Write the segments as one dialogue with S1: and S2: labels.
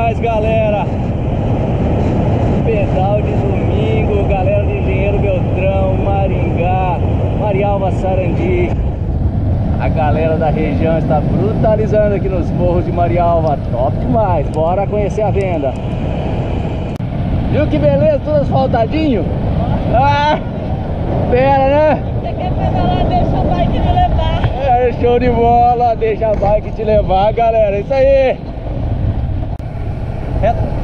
S1: demais, galera. Pedal de domingo, galera de Engenheiro Beltrão, Maringá, Marialva, Sarandi. A galera da região está brutalizando aqui nos morros de Marialva. Top demais, bora conhecer a venda. Viu que beleza, tudo asfaltadinho? Ah, pera, né?
S2: Você quer pedalar, deixa a bike te levar.
S1: É, show de bola, deixa a bike te levar, galera, isso aí. Reto.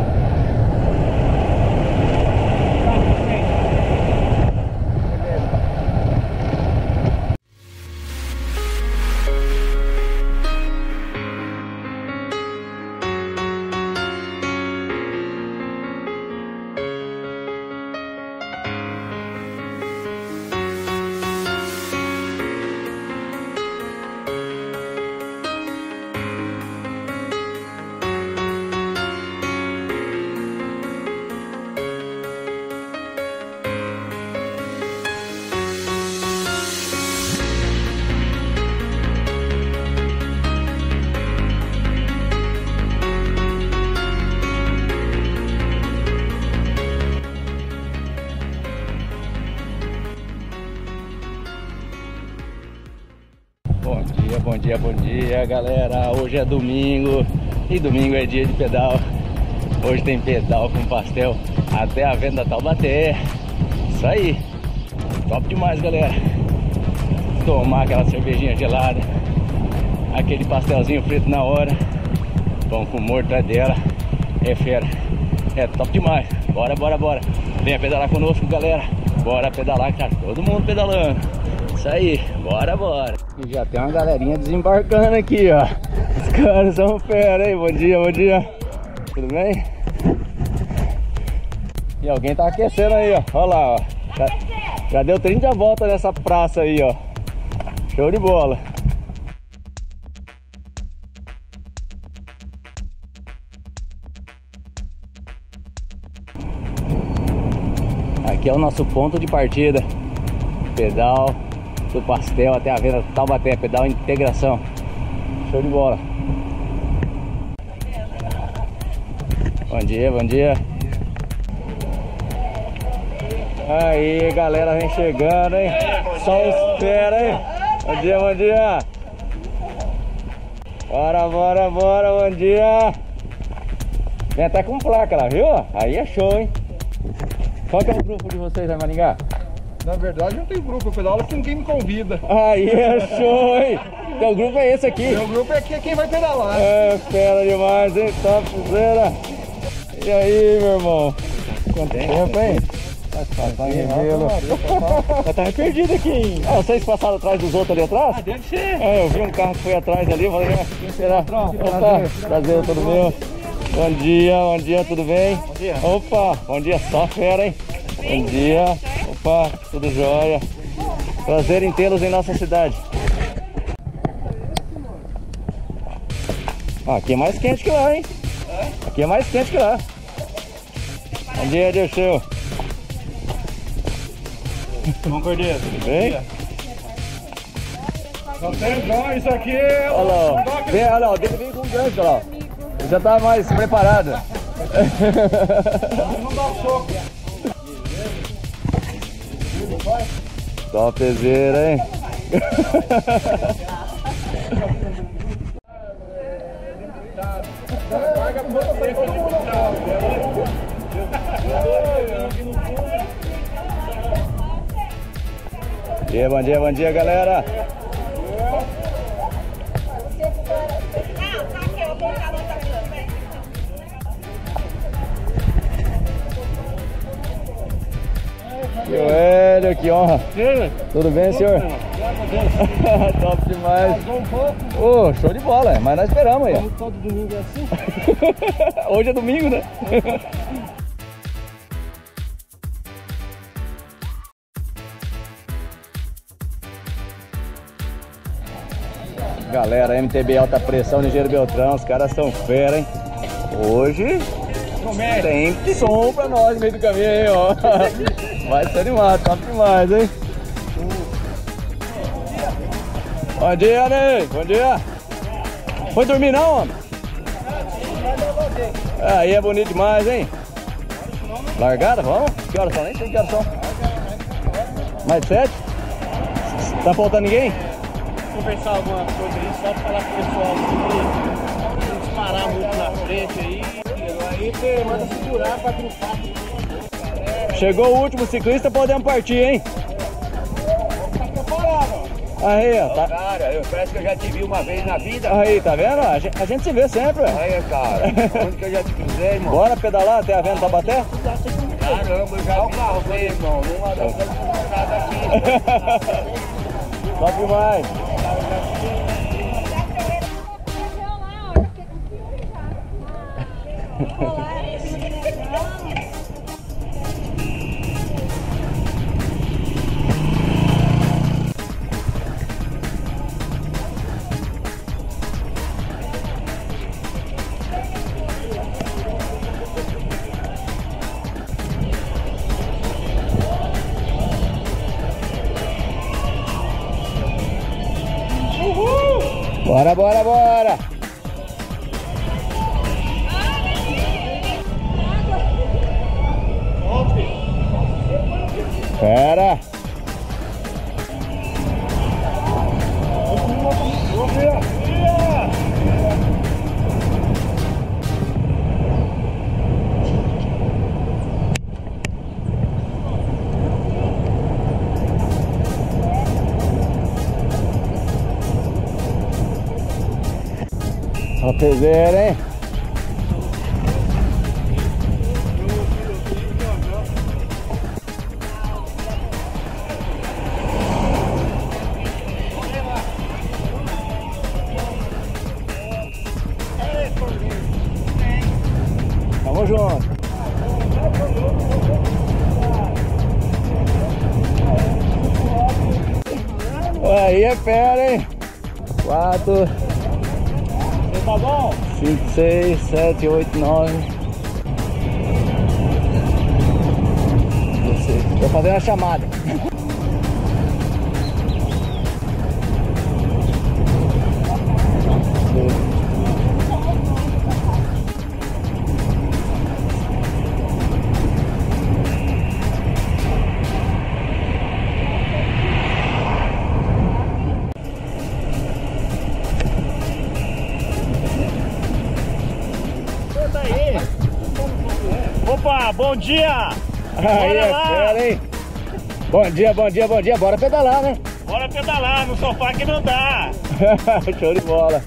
S1: Bom dia, galera. Hoje é domingo e domingo é dia de pedal. Hoje tem pedal com pastel até a venda Taubaté. Isso aí, top demais, galera. Tomar aquela cervejinha gelada, aquele pastelzinho frito na hora, pão com mortadela, é fera, é top demais. Bora. Venha pedalar conosco, galera. Bora pedalar, cara, todo mundo pedalando. Isso aí, bora. E já tem uma galerinha desembarcando aqui, ó. Os caras são fera, hein? Bom dia. Tudo bem? E alguém tá aquecendo aí, ó. Olha lá, ó. Já deu 30 voltas nessa praça aí, ó. Show de bola. Aqui é o nosso ponto de partida. Pedal do pastel até a venda Taubaté, pedal integração. Show de bola. Bom dia. Aí, galera, vem chegando, hein? Só espera, hein? Bom dia. Bora, bom dia. Vem até com placa lá, viu? Aí é show, hein? Qual que é o grupo de vocês aí, Maringá?
S3: Na verdade não tem grupo, eu pedalo com quem me convida.
S1: Aí é show, hein? Então o grupo é esse aqui.
S3: Meu grupo é aqui, quem vai pedalar.
S1: É, fera demais, hein? Topzera. E aí, meu irmão? Quanto tempo, hein? Eu tava perdido aqui, hein? Ah, vocês passaram atrás dos outros ali atrás?
S3: Ah, deve ser.
S1: É, eu vi um carro que foi atrás ali, eu falei, quem será? Opa, prazer, tudo meu? Bom dia, tudo bem?
S3: Bom dia.
S1: Opa, bom dia, só fera, hein? Bom dia. Opa, tudo jóia. Prazer em tê-los em nossa cidade. Aqui é mais quente que lá, hein? Aqui é mais quente que lá. Bom dia, Dirceu.
S3: Bom, Cordeiro.
S1: Tudo bem?
S3: Não tem bom, isso aqui.
S1: Olha lá, ó. Olha lá, dele vem com gancho, olha lá. Ele já tá mais preparado.
S3: Não dá um soco.
S1: Topzera, hein? Bom dia, galera. Seu Hélio, que honra. Tudo bem, senhor? Top demais. Oh, show de bola, mas nós esperamos aí.
S3: Todo domingo é assim?
S1: Hoje é domingo, né? Galera, MTB alta pressão, Engenheiro Beltrão, os caras são fera, hein? Hoje tem som pra nós no meio do caminho, hein, ó. Vai ser animado, top demais, hein? Bom dia, Ney! Bom dia! Foi dormir não, homem? Aí é bonito demais, hein? Largada, vamos? Que horas são? Nem sei que horas são. Mais de 7? Tá faltando ninguém?
S4: Conversar alguma coisa aí, só pra falar pro pessoal que não disparar muito na frente aí. Aí você manda segurar pra trufar.
S1: Chegou o último ciclista, podemos partir, hein? Aí, ó. Tá...
S5: Cara, parece que eu já te vi uma vez na vida.
S1: Aí, tá vendo? A gente se vê sempre.
S5: Aí, cara, onde que eu já te cruzei, irmão?
S1: Bora pedalar até a Venda Taubaté?
S5: Caramba, eu já vi uma vez, irmão. Numa das nada aqui.
S1: Top demais. Bora, bora, bora! Pera! Ó, peseira, hein? Tamo junto. Aí é fera, hein? 4,
S4: Tá bom?
S1: 5, 6, 7, 8, 9. Tô fazendo a chamada.
S4: Opa, bom dia!
S1: Aí é fera, hein? Bom dia, bom dia, bom dia. Bora pedalar, né?
S4: Bora pedalar, no sofá que não dá!
S1: Show de bola.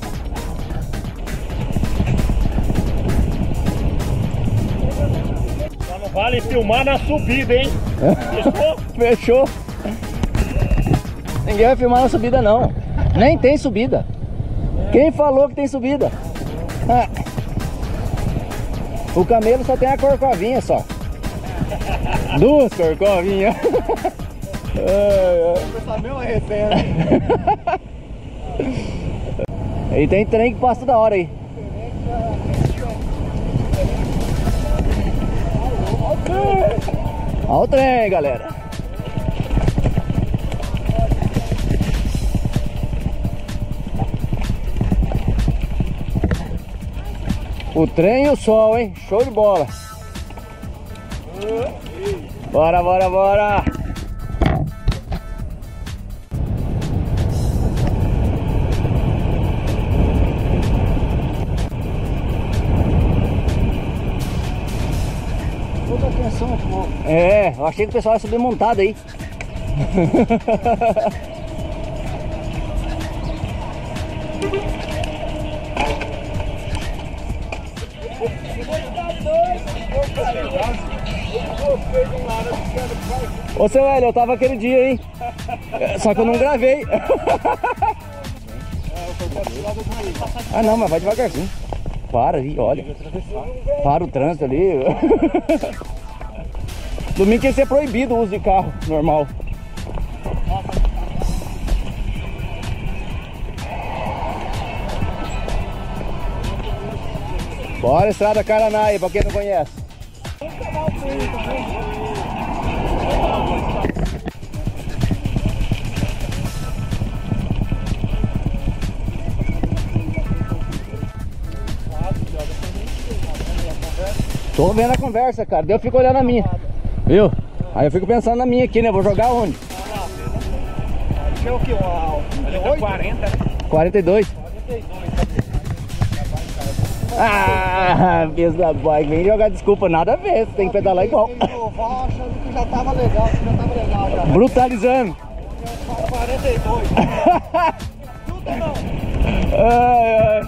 S4: Só não vale filmar na subida, hein? Fechou?
S1: Fechou. Ninguém vai filmar na subida, não. Nem tem subida. Quem falou que tem subida? Ah. O camelo só tem a corcovinha só. 2 corcovinhas.
S4: Essa mesma resenha.
S1: E tem trem que passa toda hora aí. Olha o trem, galera. O trem e o sol, hein? Show de bola. Bora, bora, bora. Toda atenção, pô. É, eu achei que o pessoal ia subir montado aí. Ô seu Hélio, eu tava aquele dia, hein? Só que eu não gravei. Ah não, mas vai devagarzinho. Para ali, olha. Para o trânsito ali. Domingo ia ser proibido o uso de carro normal. Bora, Estrada Caranaia, pra quem não conhece. Tô vendo a conversa, cara. Daí eu fico olhando a minha. Viu? Aí eu fico pensando na minha aqui, né? Vou jogar onde?
S4: Deixa eu que o 40.
S1: 42. Ah, peso da bike. Vem jogar desculpa, nada a ver. Você tem que pedalar igual.
S4: Achando que já tava legal, já.
S1: Brutalizando.
S4: 42. Tudo não.
S1: Ai, ai.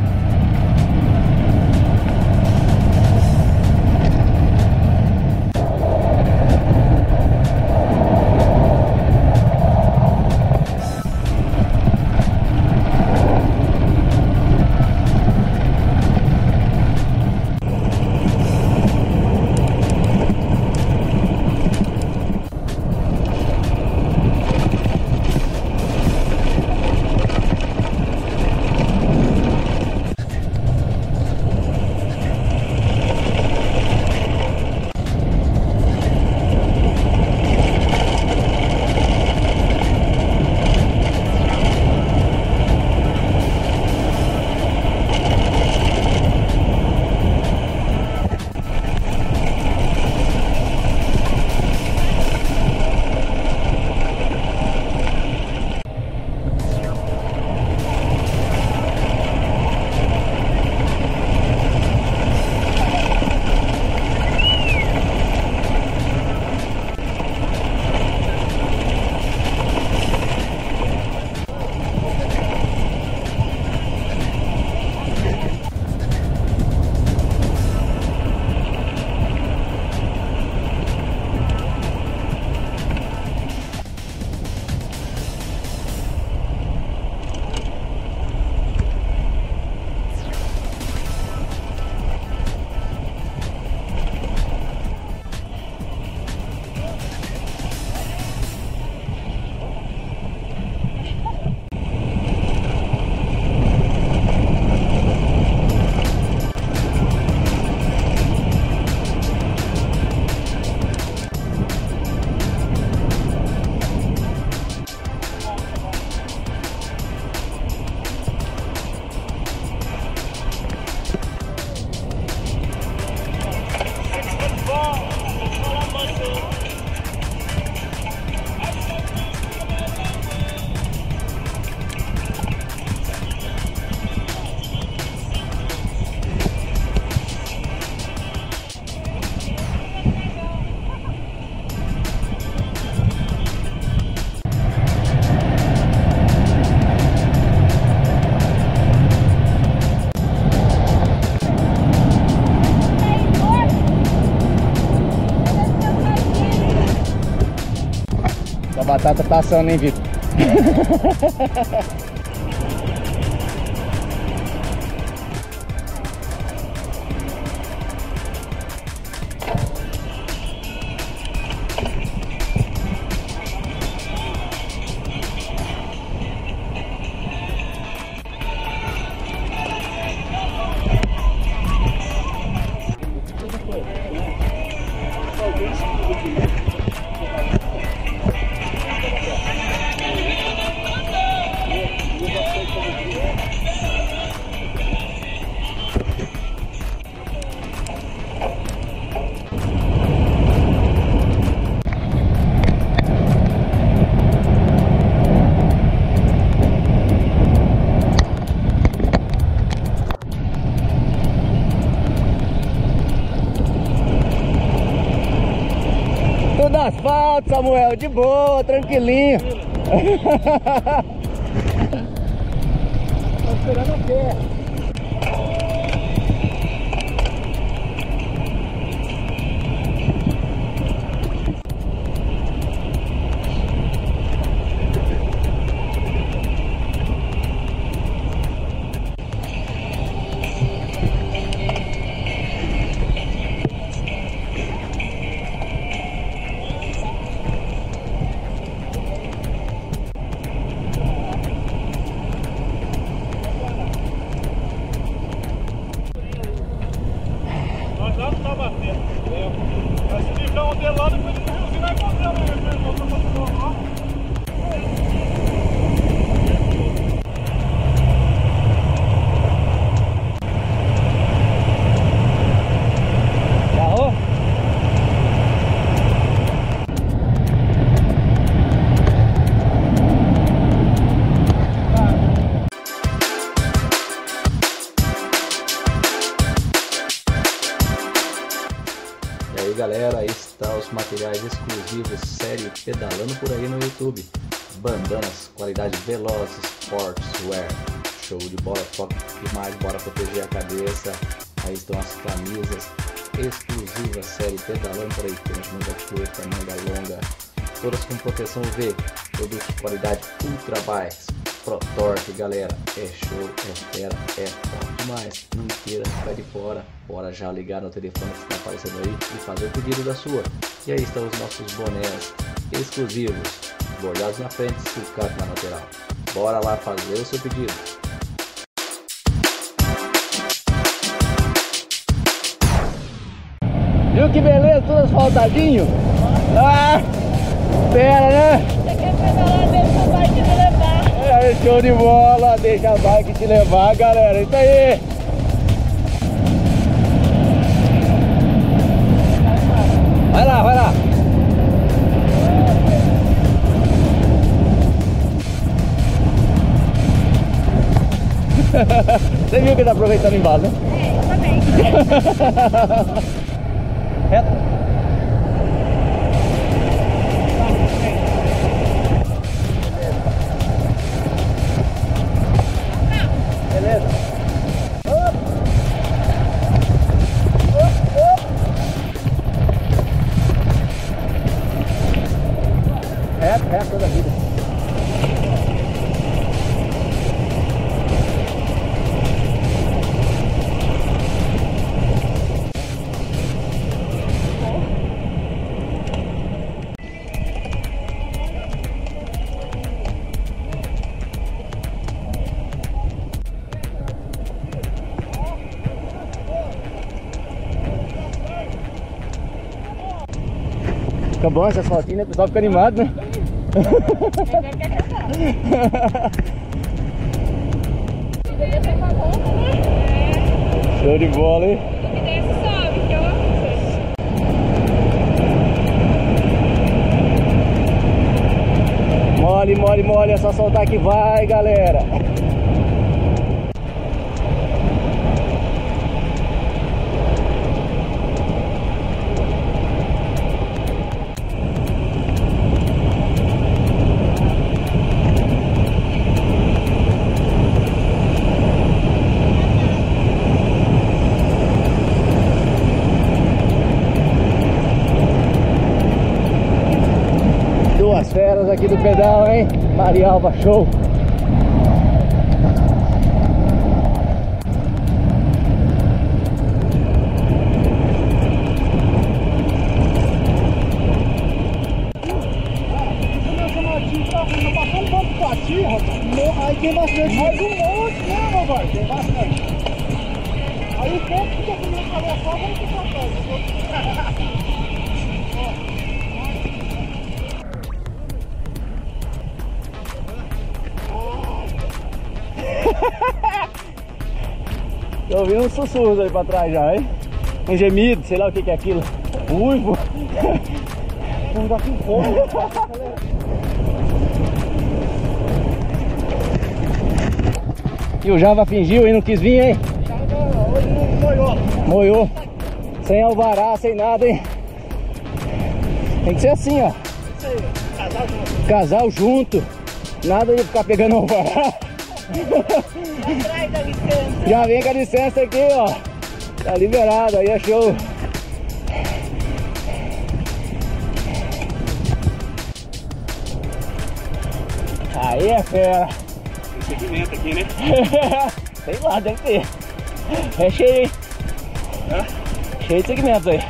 S1: A batata tá assando, hein, Vitor? Tudo asfalto, Samuel, de boa, tranquilinho.
S4: Tô esperando o quê?
S1: galera, estão os materiais exclusivos série Pedalando por aí no YouTube. Bandanas, qualidade veloz, sportswear, show de bola, foco demais, bora proteger a cabeça. Aí estão as camisas exclusivas série Pedalando por aí, temos manga curta, manga longa, todas com proteção UV, produtos de qualidade ultra baix. Pro Torque, galera, é show, é fera, é top demais. Não queira ficar de fora, bora já ligar no telefone que está aparecendo aí e fazer o pedido da sua. E aí estão os nossos bonés exclusivos, bordados na frente, sulcado na lateral. Bora lá fazer o seu pedido.
S5: Viu que beleza, tudo asfaltadinho? Ah, pera, né?
S2: Você quer pedalar, deixa a bike te levar.
S5: É, show de bola, deixa a bike te levar, galera, isso aí. Vai lá, vai lá. Você viu que tá aproveitando o embalo, né?
S2: É, eu também.
S5: Reto. Beleza. Reto toda a vida. Fica bom essa fotinha, né? O pessoal fica animado, né? Show de bola, hein?
S2: E desce sobe, que eu amo.
S5: Mole, mole, mole, é só soltar que vai, galera. Duas feras aqui do pedal, hein? Marialva, show! Aí tem bastante. Mais um monte, né, meu pai? Tem bastante. Aí o tempo fica comigo pra ver só, vamos ficar perto. Tô ouvindo uns sussurros aí pra trás já, hein? Um gemido, sei lá o que é aquilo. Uivo! Não dá com fome. E o Java fingiu e não quis vir, hein? Hoje moiou. Moiou. Sem alvará, sem nada, hein? Tem que ser assim, ó.
S4: Isso aí, casal junto.
S5: Casal junto. Nada de ficar pegando alvará.
S2: Atrás da licença.
S5: Já vem com a licença aqui, ó. Tá liberado, aí é show. Aí é fera.
S4: Tem segmento aqui, né?
S5: Sei lá, deve ter. É cheio, hein? Cheio de segmentos aí.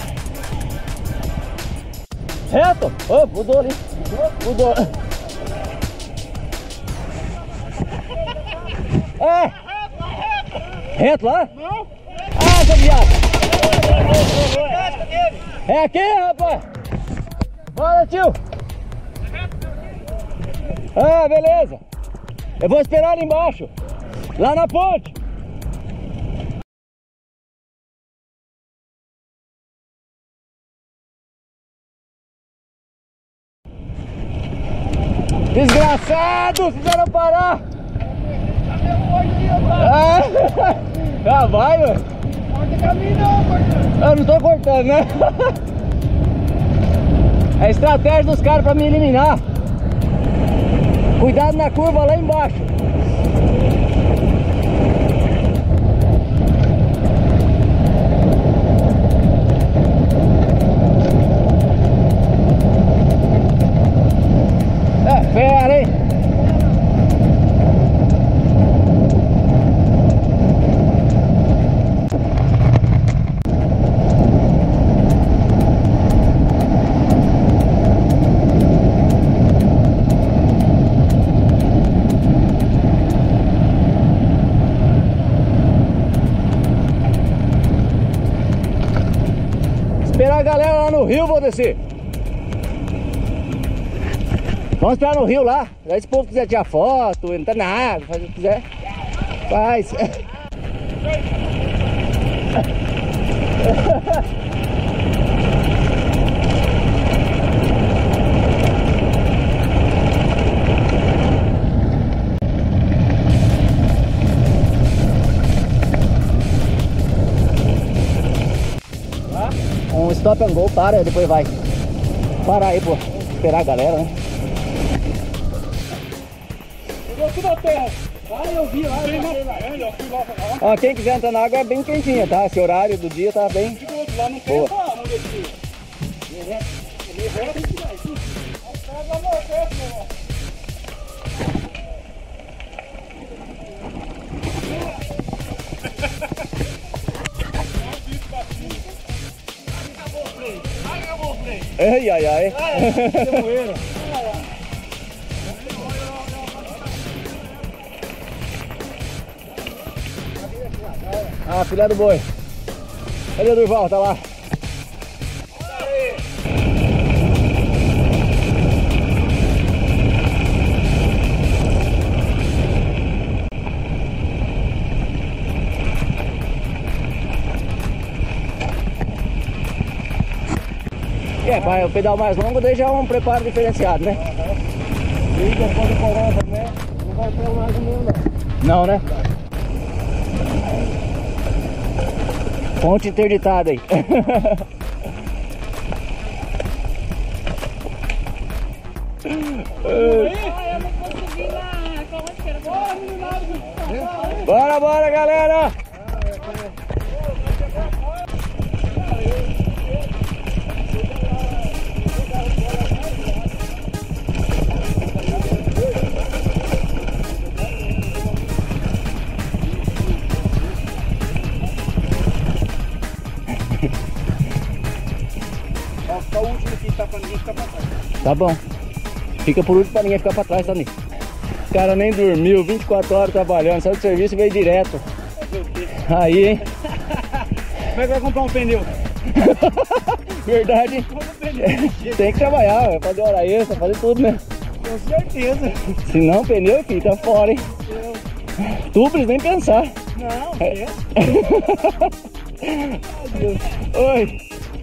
S5: Reto! Oh, mudou ali. Mudou. É! Reto lá? Não! Ah, seu viado! É aqui, rapaz! Bora, tio! Ah, beleza! Eu vou esperar ali embaixo, lá na ponte! Desgraçados! Fizeram parar! Ah, vai, velho! Corta caminho não, cortando! Eu não tô cortando, né? É a estratégia dos caras pra me eliminar. Cuidado na curva lá embaixo. É fera, hein? Esperar a galera lá no rio, vou descer. Vamos esperar no rio lá. Aí se o povo quiser tirar foto, entrar na água, fazer o que quiser, faz. Um stop and go, para, depois vai. Para aí, pô. Esperar a galera, né?
S4: Pegou tudo a terra. Aí eu vi lá, eu fui lá pra lá.
S5: Ó, quem quiser entrar na água é bem quentinha, tá? Esse horário do dia tá bem.
S4: Lá não tem
S5: boa.
S4: essa, não desci. Ele volta e vai. Pega meu peito, meu irmão.
S5: Ai, ai, ai. Ah, filha do boi. Cadê o Durval? Tá lá. É, vai, o pedal mais longo daí já é um preparo diferenciado, né?
S4: E depois do corona, né? Não vai ter mais o meu, não.
S5: Não, né? Ponte interditada aí.
S2: Eu não consegui na... Como é que era?
S5: Bora, bora, galera!
S4: Fica o último que tá pra ninguém ficar pra trás.
S5: Tá bom. Fica por último pra ninguém ficar pra trás, Tani. O cara nem dormiu, 24 horas trabalhando, saiu do serviço e veio direto. Aí, hein?
S4: Como é que vai comprar um pneu?
S5: Verdade. Tem que trabalhar, vai fazer hora extra, fazer tudo, né?
S4: Com certeza.
S5: Se não, pneu, filho, tá fora, hein? Tubres, nem pensar.
S4: Não,
S5: É. Oi.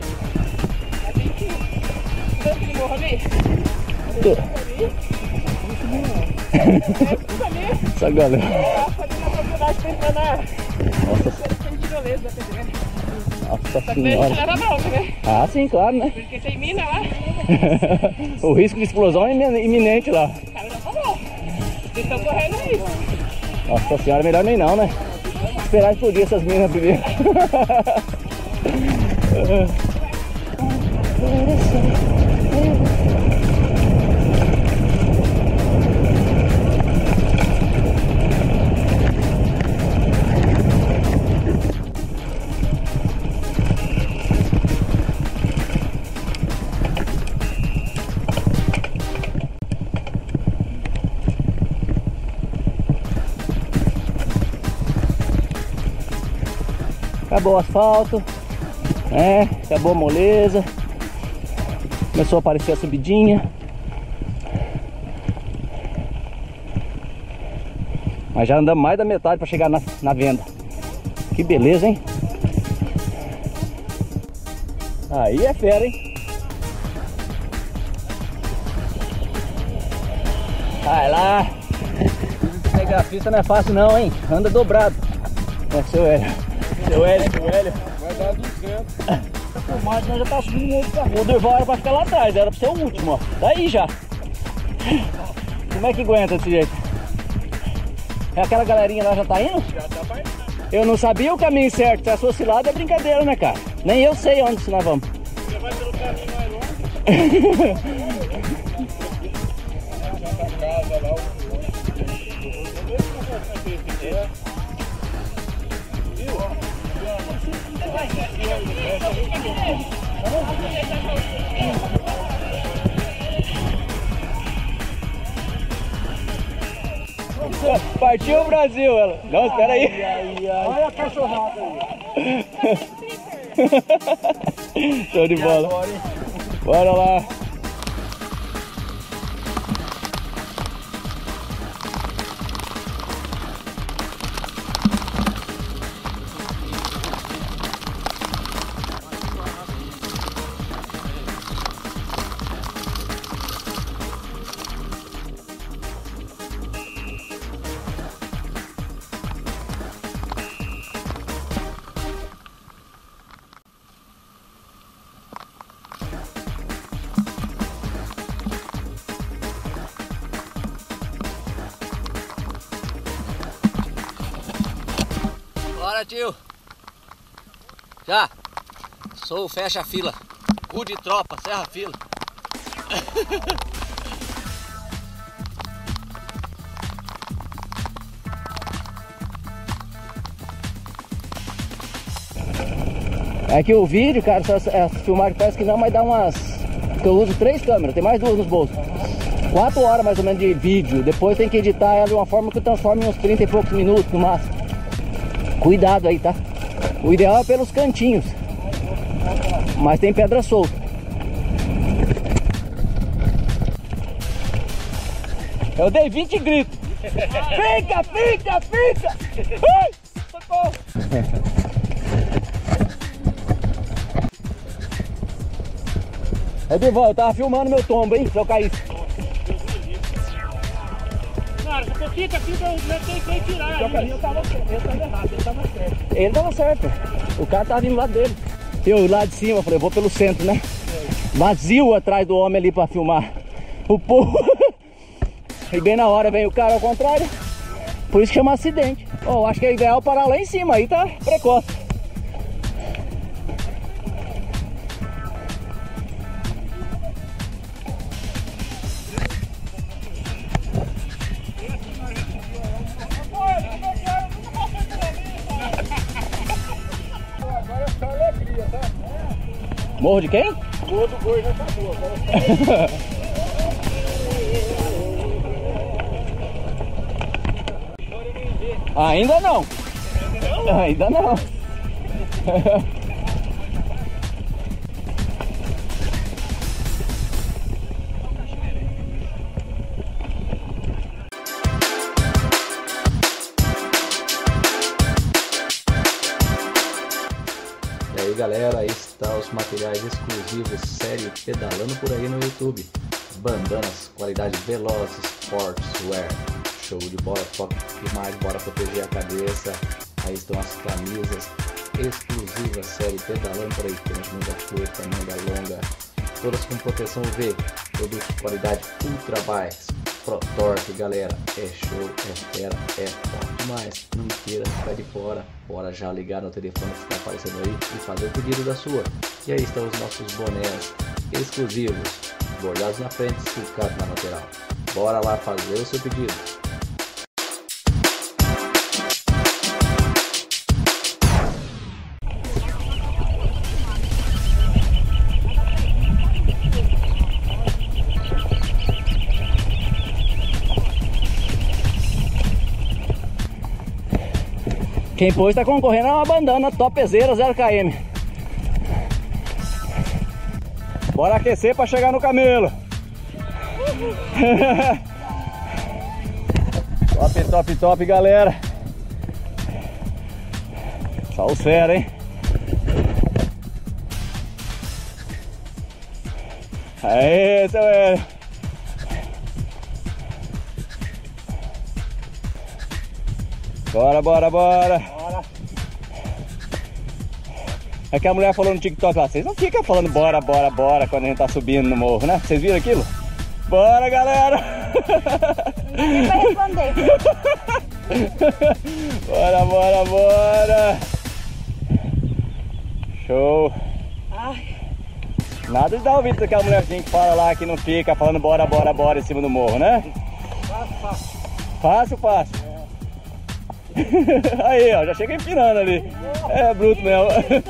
S5: Essa galera. Nossa senhora. Ah, sim, claro, né?
S2: Porque tem mina lá.
S5: O risco de explosão é iminente lá.
S2: Cara, já falou. Vocês estão correndo aí.
S5: Nossa senhora, melhor nem não, né? Esperar explodir essas minas primeiro. Acabou o asfalto, né? Acabou a moleza. Começou a aparecer a subidinha. Mas já andamos mais da metade para chegar na venda. Que beleza, hein? Aí é fera, hein? Vai lá. Telegrafista não é fácil não, hein? Anda dobrado. É, seu Hélio. Seu Hélio.
S3: Vai dar 200.
S5: filmagem, nós já tá subindo muito pra rua. O Durval era pra ficar lá atrás, era pra ser o último, ó. Daí já. Como é que aguenta desse jeito? É aquela galerinha lá já tá indo?
S4: Já tá pra ir.
S5: Eu não sabia o caminho certo. Se fosse lá é brincadeira, né, cara? Nem eu sei onde nós vamos.
S4: Você vai pelo caminho mais longe?
S5: Partiu o Brasil, ela. Não, espera aí.
S4: Olha a cachorrada aí.
S5: Show de bola. Bora lá. Bora, tio. Já. Sou o fecha fila. Cu de tropa, serra fila. É que o vídeo, cara, filmar parece que não, mas dá umas... Porque eu uso 3 câmeras, tem mais 2 nos bolsos. 4 horas mais ou menos de vídeo. Depois tem que editar ela de uma forma que transforme em uns 30 e poucos minutos no máximo. Cuidado aí, tá? O ideal é pelos cantinhos. Mas tem pedra solta. Eu dei 20 gritos. Fica, fica, fica! Ai, socorro! Edival, eu tava filmando meu tombo, hein? Se eu caísse.
S4: Cara, você fica, eu tentei tirar.
S5: Eu tava errado, ele tava certo. Ele tava certo. O cara tava vindo lá dele. Eu lá de cima, falei, eu vou pelo centro, né? Vazio atrás do homem ali pra filmar. O povo. E bem na hora vem o cara ao contrário. Por isso que chama acidente. Oh, acho que é ideal parar lá em cima, aí tá precoce. Morro de quem?
S4: Morro do Boi já acabou. Agora
S5: Ainda não. Ainda não.
S1: E aí galera, aí está os materiais exclusivos, série Pedalando por aí no YouTube. Bandanas, qualidade Veloz Sportswear. Show de bola, foco demais, bora proteger a cabeça. Aí estão as camisas exclusivas, série Pedalando por aí. Temos muita curta, manga longa, todas com proteção UV. Produto de qualidade Ultra Bikes, Pro Torque, galera. É show, é fera, é top demais. Não queira ficar de fora. Bora já ligar no telefone que está aparecendo aí e fazer o pedido da sua. E aí estão os nossos bonés exclusivos, bordados na frente, esticados na lateral. Bora lá fazer o seu pedido.
S5: Quem pôs tá concorrendo a uma bandana topzera 0 km. Bora aquecer pra chegar no camelo. Top, top, top, galera. Só o sério, hein? Aê, seu velho. Bora, bora, bora.
S1: É que a mulher falou no TikTok lá, vocês não ficam falando bora, bora, bora quando a gente tá subindo no morro, né? Vocês viram aquilo? Bora, galera!
S2: Ninguém vai responder.
S1: Bora, bora, bora! Show!
S2: Ai.
S1: Nada de dar ouvido daquela mulherzinha que fala lá que não fica falando bora, bora, bora em cima do morro, né? Fácil, fácil. Aí, ó, já chega empinando ali. É bruto mesmo.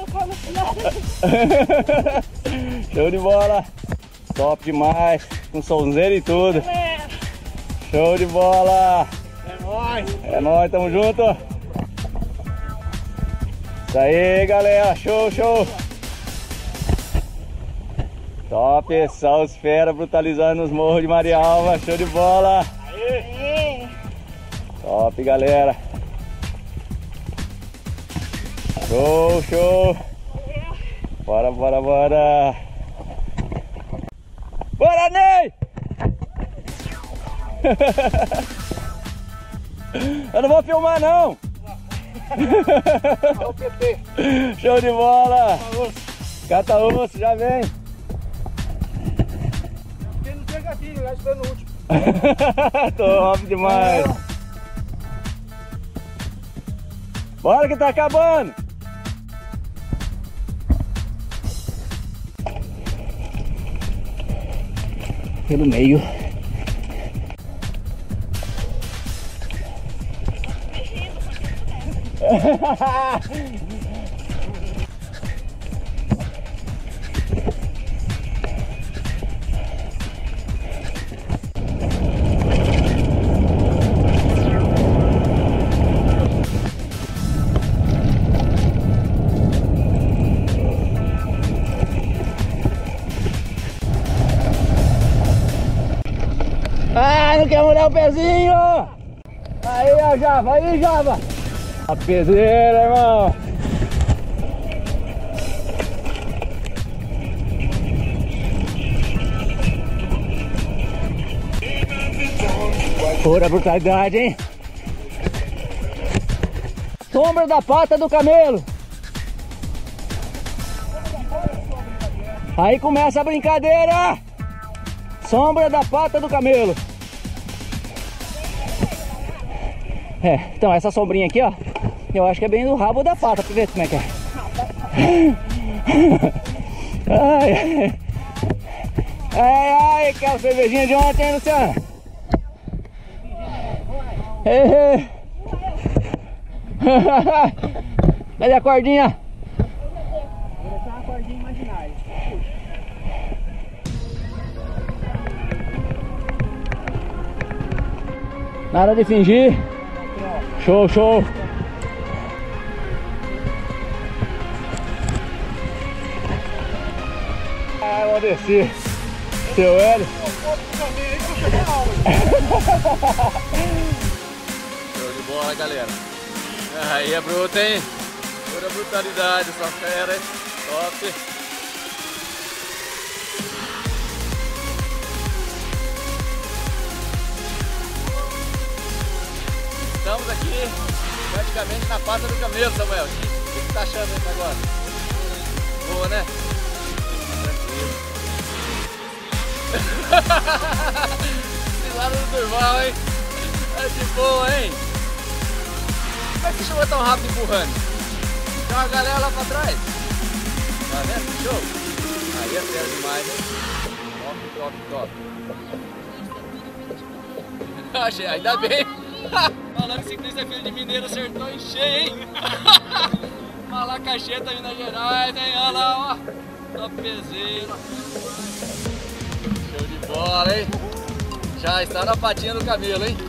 S1: Show de bola. Top demais. Com sonzeiro e tudo. Show de bola.
S4: É nóis.
S1: É nóis, tamo junto. Isso aí, galera. Show, show. Top, só os fera brutalizando os morros de Marialva. Show de bola.
S2: Aê.
S1: Top, galera. Show, show. Bora, bora, bora. Bora, Ney! Eu não vou filmar, não.
S4: Olha o PT.
S1: Show de bola. Cata osso, já vem.
S4: Porque não tem gatilho, lá esperando o último.
S1: Top demais. Bora que tá acabando. Pelo meio. Ah, não quer molhar o pezinho! Aí, ó, Java, aí, Java! A peseira, irmão! Pura brutalidade, hein? Sombra da pata do camelo! Aí começa a brincadeira! Sombra da pata do camelo. É, então essa sombrinha aqui, ó, eu acho que é bem do rabo da pata, pra ver como é que é. Ai, ai, ai, aquela cervejinha de ontem, hein, Luciano? Cadê a cordinha?
S4: Vou deixar uma cordinha imaginária.
S1: Nada de fingir. Show, show. Ah, vou descer. Seu Hélio. Show de bola, galera. Aí é bruto, hein? Pura brutalidade, essa fera, hein? Top. Estamos aqui praticamente na pata do camelo, Samuel. O que você tá achando desse negócio? Boa, né? Tranquilo. Esse lado do turval, hein? É de boa, hein? Como é que você chegou tão rápido empurrando? Tem uma galera lá pra trás. Tá vendo? Show? Aí é sério demais, hein? Top, top, top. Achei, ainda bem. Falando que ciclista é filho de mineiro, acertou em cheio, hein? Malacacheta, Minas Gerais, hein? Olha lá, ó. Topzera. Show de bola, hein? Já está na patinha do camelo, hein?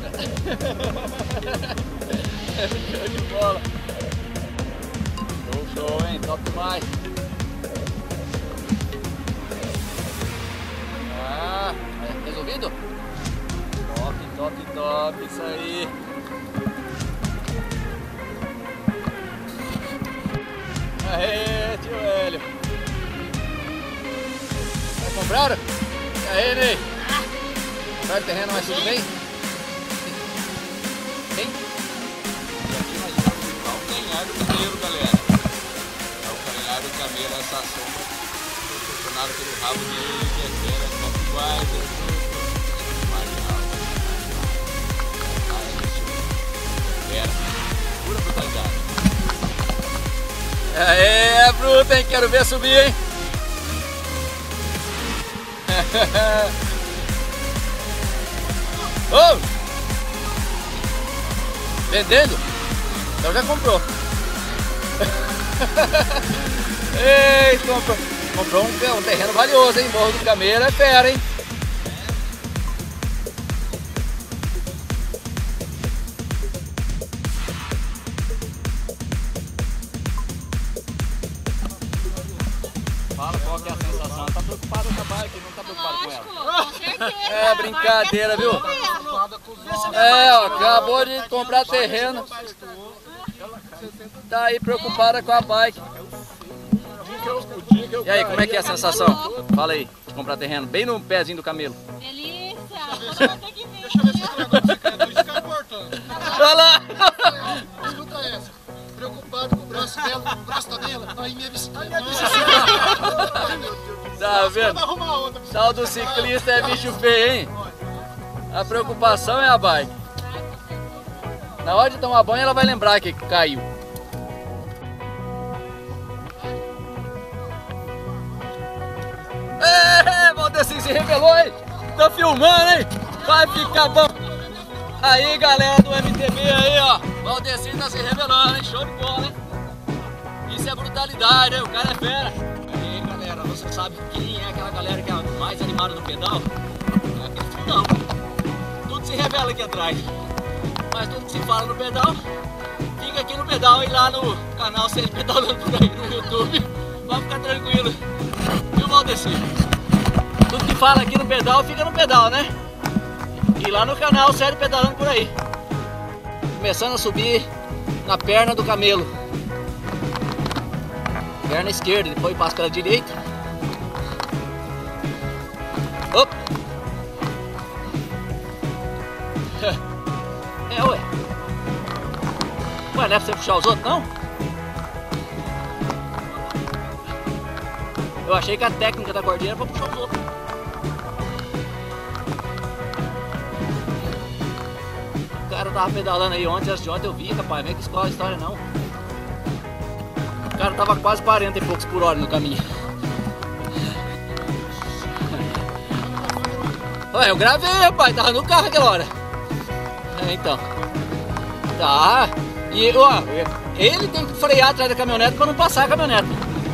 S1: Show de bola. Show, show, hein? Top demais. Ah, resolvido? Top, top, top, isso aí. Aê, tio Hélio. Vai comprar? Aê, Ney. Compraram o terreno, mas tudo bem? Bem? E aqui nós estamos no calcanhar do mineiro, galera. Calcanhar sensação proporcionada pelo rabo dele, que é fera, top guarda, marginal. Fera, pura brutalidade. É bruta, hein? Quero ver subir, hein? Oh! Vendendo? Então já comprou. Ei, comprou um terreno valioso, hein? Morro do Cameiro é fera, hein? Fala qual que é a sensação. Tá preocupado com a bike, não tá preocupado com ela.
S2: Com certeza.
S1: É brincadeira, viu? É, ó, acabou de comprar terreno. Tá aí preocupada com a bike. E aí, como é que é a sensação? Fala aí, de comprar terreno bem no pezinho do camelo.
S2: Delícia. Vou ter que vir.
S3: Deixa eu ver se esse negócio fica importante.
S1: Olha lá!
S3: Escuta essa. Preocupado com o braço dela, com o braço da dela, tá aí minha bicicleta.
S1: Tá vendo?
S3: Arrumar outra.
S1: Tal do ciclista é bicho feio, hein? A preocupação é a bike. Na hora de tomar banho ela vai lembrar que caiu. Valdeci se revelou, hein? Tô filmando, hein? Vai ficar bom. Aí, galera do MTB aí, ó. Valdeci tá se revelando, hein? Show de bola, hein? Isso é brutalidade, hein? O cara é fera. Aí, galera, você sabe quem é aquela galera que é mais animada no pedal? Não é aquele não. Tudo se revela aqui atrás. Mas tudo que se fala no pedal, fica aqui no pedal e lá no canal Série Pedalando por aí no YouTube. Vai ficar tranquilo. Viu, Valdeci? Tudo que fala aqui no pedal, fica no pedal, né? E lá no canal Série Pedalando por aí. Começando a subir na perna do camelo. Perna esquerda, depois passa pela direita. Opa! É, ué. Ué, não é pra você puxar os outros, não? Eu achei que a técnica da cordinha era pra puxar os outros. O cara tava pedalando aí ontem, antes de ontem eu vi, rapaz, vem que escola a história não. O cara tava quase 40 e poucos por hora no caminho. Ué, eu gravei, rapaz, tava no carro aquela hora. É, então. Tá. E, ó, ele tem que frear atrás da caminhonete pra não passar a caminhonete.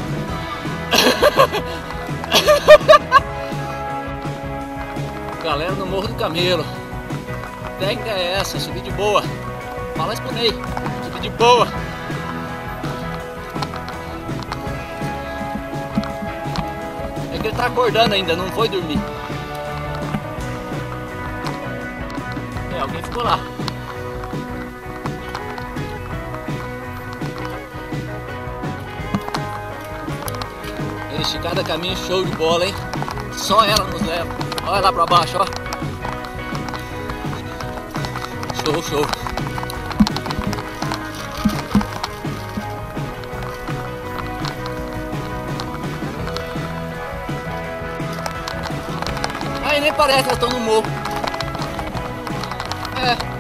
S1: Galera no Morro do Camelo. A técnica é essa, subir de boa. Fala isso pro Ney. Subir de boa. É que ele tá acordando ainda, não foi dormir. É, alguém ficou lá. Esse cada caminho show de bola, hein? Só ela nos leva. Olha lá pra baixo, ó. Show, show. Aí nem parece que elas estão no morro. É.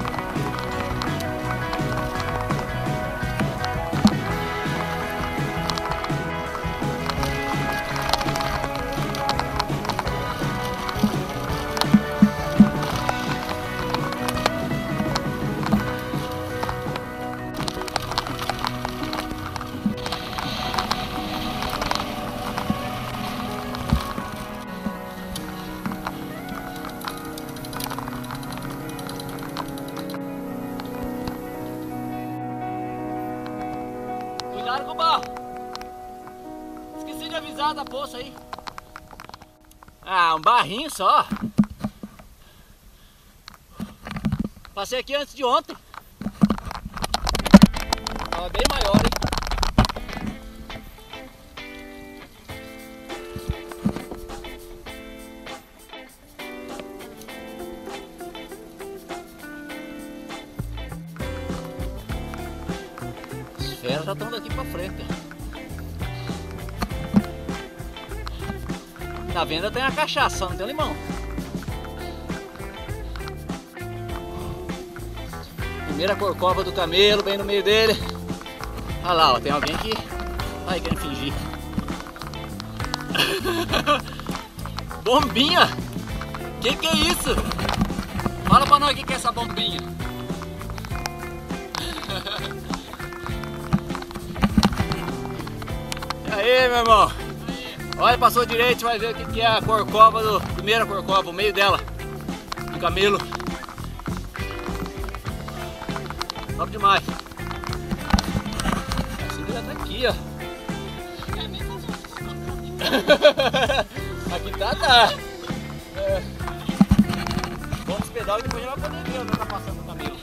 S1: Cuidado com o barro. Esqueci de avisar da poça aí. Ah, um barrinho só. Passei aqui antes de ontem. Tava bem maior, hein? As feras já estão daqui pra frente. Na venda tem a cachaça, só não tem o limão. Primeira corcova do camelo, bem no meio dele. Olha lá, ó, tem alguém que vai querendo fingir. Bombinha! Que é isso? Fala pra nós o que é essa bombinha. E aí, meu irmão? Olha, passou direito, vai ver o que é a corcova do... Primeira corcova, o meio dela. Do camelo. Top demais. A segunda tá aqui, ó. Aqui tá. É. Vamos pedal e depois já vai poder ver onde tá passando o camelo.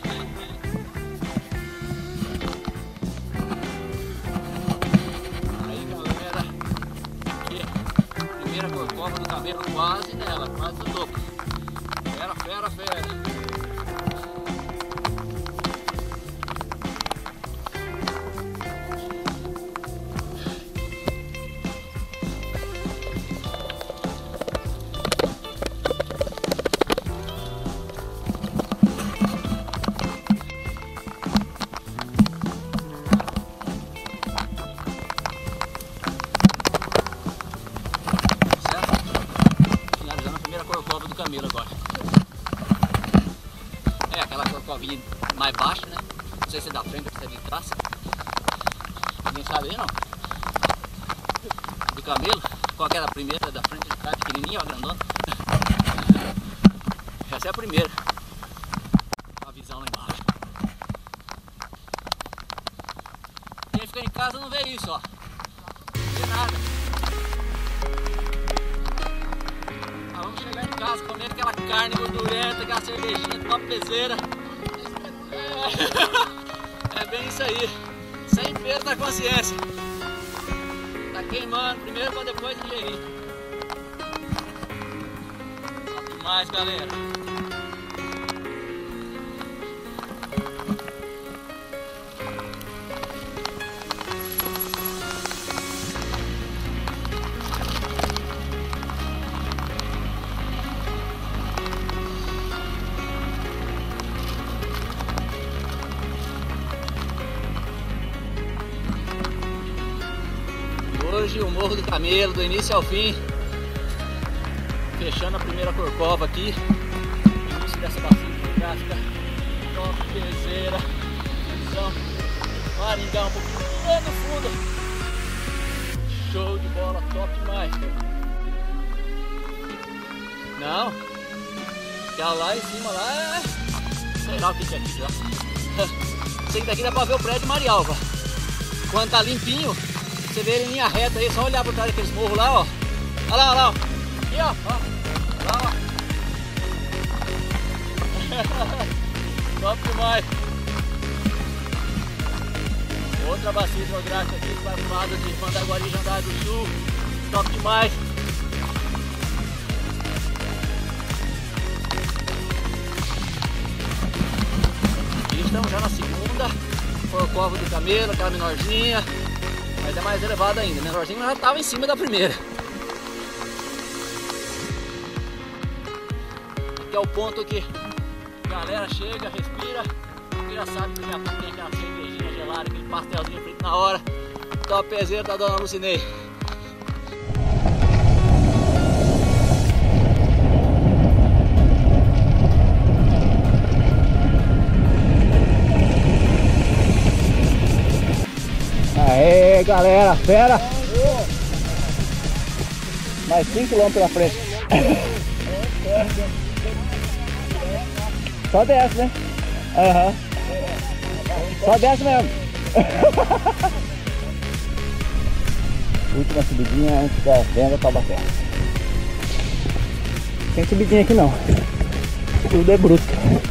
S1: Aí, galera. Aqui. Primeira corcova do camelo quase nela, quase no topo. Fera, fera, fera. Camelo agora. É aquela corcovinha mais baixa, né? Não sei se é da frente ou se é de trás. Ninguém sabe aí não. Do camelo. Qual que é a primeira? Da frente, de trás, pequenininha ou grandona? Essa é a primeira. A visão lá embaixo. Quem fica em casa não vê isso, ó. Não vê nada. Vamos chegar em casa, comer aquela carne gordurenta, aquela cervejinha topzera. É bem isso aí. Sem peso na consciência. Tá queimando primeiro pra depois ingerir. Top demais, galera. Hoje o Morro do Camelo, do início ao fim, fechando a primeira corcova aqui, início dessa bacia hidrográfica, top, terceira, visão, Maringá um pouquinho lá no fundo, show de bola, top demais. Não, aquela lá em cima lá, sei lá o que é aqui já. Sei que daqui dá pra ver o prédio Marialva, quando tá limpinho. Você vê ele em linha reta aí, só olhar por trás daqueles morros lá, ó. Olha lá, olha lá, ó. Aqui, ó. Lá, ó. Top demais. Outra bacia hidrográfica aqui, para o lado de Mandaguari, Jandar do Sul. Top demais. E estamos já na segunda corcova do camelo, aquela menorzinha. Mas é mais elevado ainda, menorzinho já estava em cima da primeira. Aqui é o ponto que a galera chega, respira, e já sabe que já tem aquela cervejinha gelada, aquele pastelzinho frito na hora. Topzera da dona Lucinei.
S5: Aê, galera, fera! Mais 5 km pela frente. Só desce, né? Aham. Só desce mesmo. Última subidinha antes da venda Taubaté. Tem subidinha aqui não. Tudo é bruto.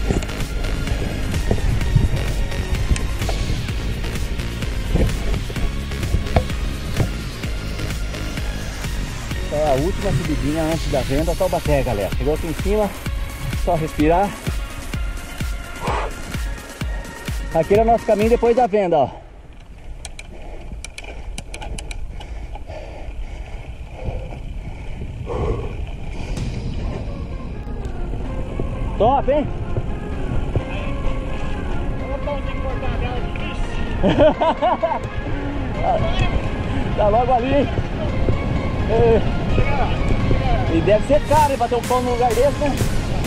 S5: É a última subidinha antes da venda Taubaté, galera. Chegou aqui em cima, só respirar. Aqui é o nosso caminho depois da venda, ó. Top, hein? Tá logo ali, hein? E deve ser caro, hein, pra ter um pão num lugar desse, né?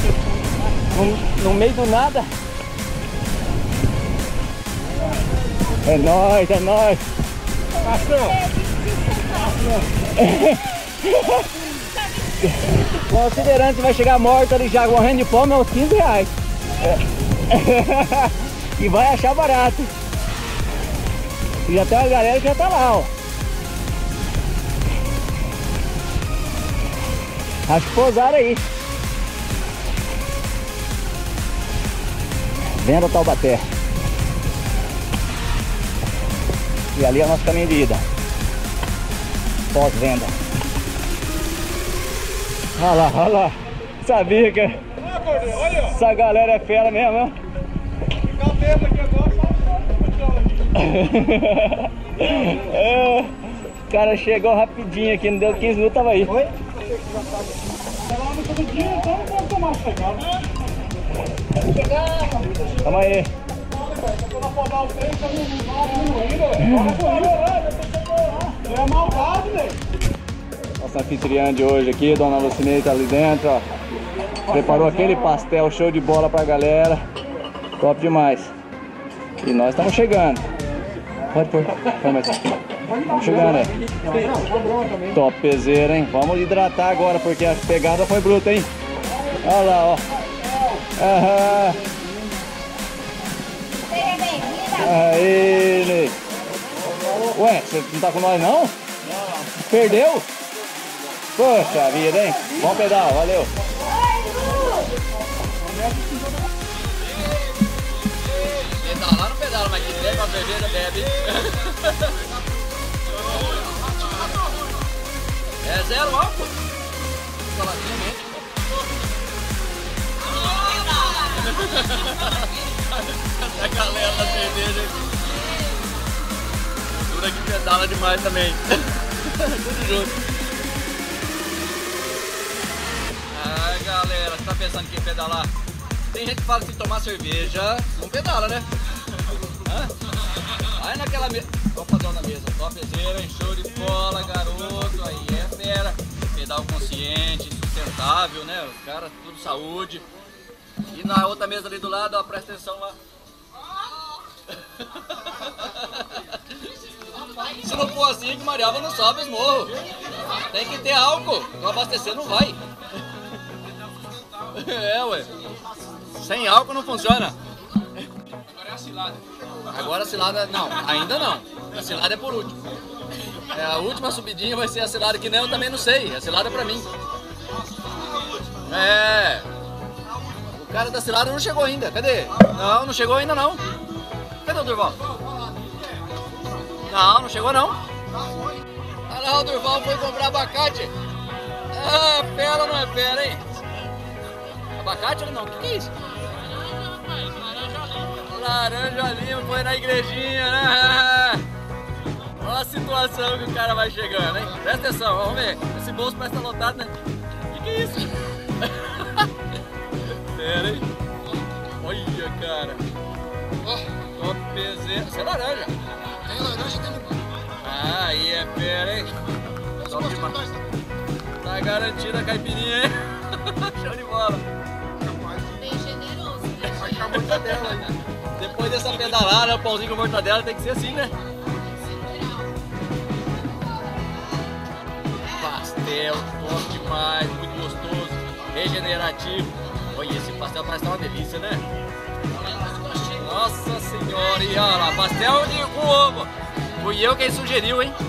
S5: No meio do nada. É nóis, é nóis. Considerando que vai chegar morto ali já morrendo de fome, é uns 15 reais. E vai achar barato. E já tem uma galera que já tá lá, ó. Acho que pousaram aí. Venda Taubaté. E ali é o nosso caminho de ida. Pós-venda. Olha lá, olha lá. Sabia que essa galera é fera mesmo, né? O cara chegou rapidinho aqui, não deu 15 minutos, tava aí. Oi? Tamo aí.
S3: É maldade, velho.
S5: Nossa anfitriã de hoje aqui, Dona Lucinei, tá ali dentro, ó. Preparou aquele pastel show de bola pra galera. Top demais. E nós estamos chegando. Pode pôr. Estamos chegando, né? Topzera, hein? Vamos hidratar agora, porque a pegada foi bruta, hein? Olha lá, ó. Aham. Aí, Ney. Ué, você não tá com nós, não? Perdeu? Poxa vida, hein? Bom pedal, valeu.
S1: Pedalar não pedala, mas quem bebe uma cerveja bebe. É zero álcool. Saladinha. A galera da cerveja dura que pedala demais também. Tudo junto. Ah, galera, você tá pensando que pedalar? Tem gente que fala assim, tomar cerveja não pedala, né? Aí naquela mesa. Vamos fazer uma na mesa. Topzera, show de bola, garoto. Aí é fera. Pedal consciente, sustentável, né? Os caras, tudo saúde. E na outra mesa ali do lado, ó, presta atenção lá. Se não for assim, que Mariava não sobe os morros. Tem que ter álcool, não abastecer não vai. É, ué. Sem álcool não funciona.
S3: Agora é a cilada.
S1: Agora a cilada, não, ainda não. A cilada é por último. É, a última subidinha vai ser a cilada, que nem eu também não sei. A cilada é pra mim. É. O cara da cilada não chegou ainda, cadê? Não, não chegou ainda não. Cadê o Durval? Não, não chegou não. Olha lá, o Durval foi comprar abacate. Ah, fera não é fera, hein? Abacate ou não? O que é isso? Laranja lima, foi na igrejinha, né? Olha a situação que o cara vai chegando, hein? Presta atenção, vamos ver. Esse bolso parece estar lotado, né? O que é isso? Sério, hein? Olha, cara. Top PZ. Isso é laranja.
S3: Tem laranja, tem limão.
S1: Ah, aí é fera, hein? Top demais. Tá garantida a caipirinha, hein? Show de bola.
S2: Bem generoso, né?
S3: Vai ficar mortadela aí.
S1: Depois dessa pedalada, o pãozinho com mortadela tem que ser assim, né? Pastel, top demais, muito gostoso, regenerativo. Olha, esse pastel parece uma delícia, né? Nossa senhora, e olha lá, pastel com ovo. Fui eu quem sugeriu, hein?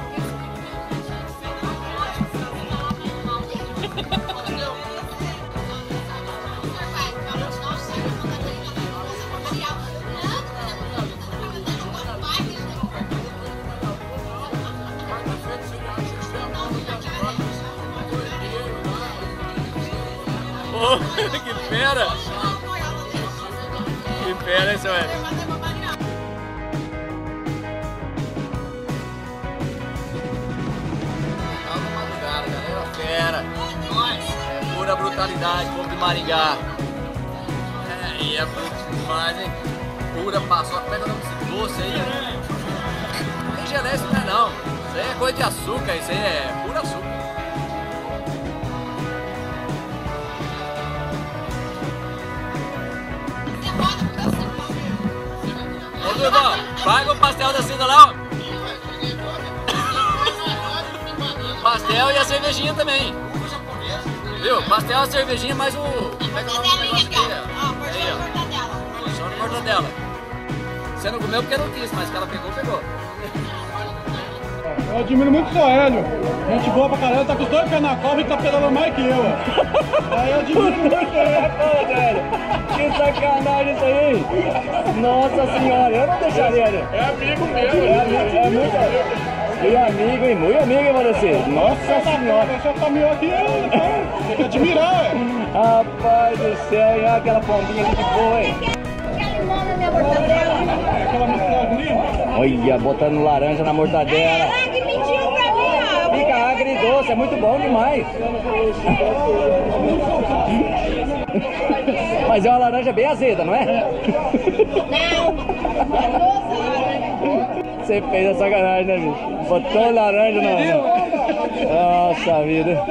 S1: Que fera! Que fera, hein, seu Ed? Calma, madrugada, galera, fera! É pura brutalidade, povo de Maringá. Aí é bruto demais, hein? Pura paçoca, como é que é o nome desse doce aí? Não tem geleia isso não é não. Isso aí é coisa de açúcar, isso aí é puro açúcar. Ô Dudão, paga o pastel da Cida lá, ó. Pastel e a cervejinha também. Viu? Pastel, a cervejinha, mais o... Como é que é o nome do negócio aqui? Aí, ó. Só no mortadela. Você não comeu porque não quis, mas que ela pegou, pegou.
S4: Eu admiro muito o seu Hélio. Gente boa pra caramba, tá com os 2 pés na cova e tá pedalando mais que eu. Aí eu admiro muito ele.
S5: Que sacanagem isso aí! Nossa senhora, eu não deixaria, né?
S4: É amigo mesmo.
S5: É muito amigo, hein? Muito amigo, hein, você? Nossa senhora!
S4: Você caminhou aqui, tem que admirar, ué.
S5: Rapaz do céu, e olha aquela pombinha ali de boa, hein?
S4: Aquela música linda.
S5: Olha, botando laranja na mortadela.
S2: Ela que mentiu pra mim, ó.
S5: Fica agridoce, é muito bom demais. Mas é uma laranja bem azeda, não é?
S2: Não.
S5: Você fez a sacanagem, né, bicho? Botou laranja na... Nossa vida.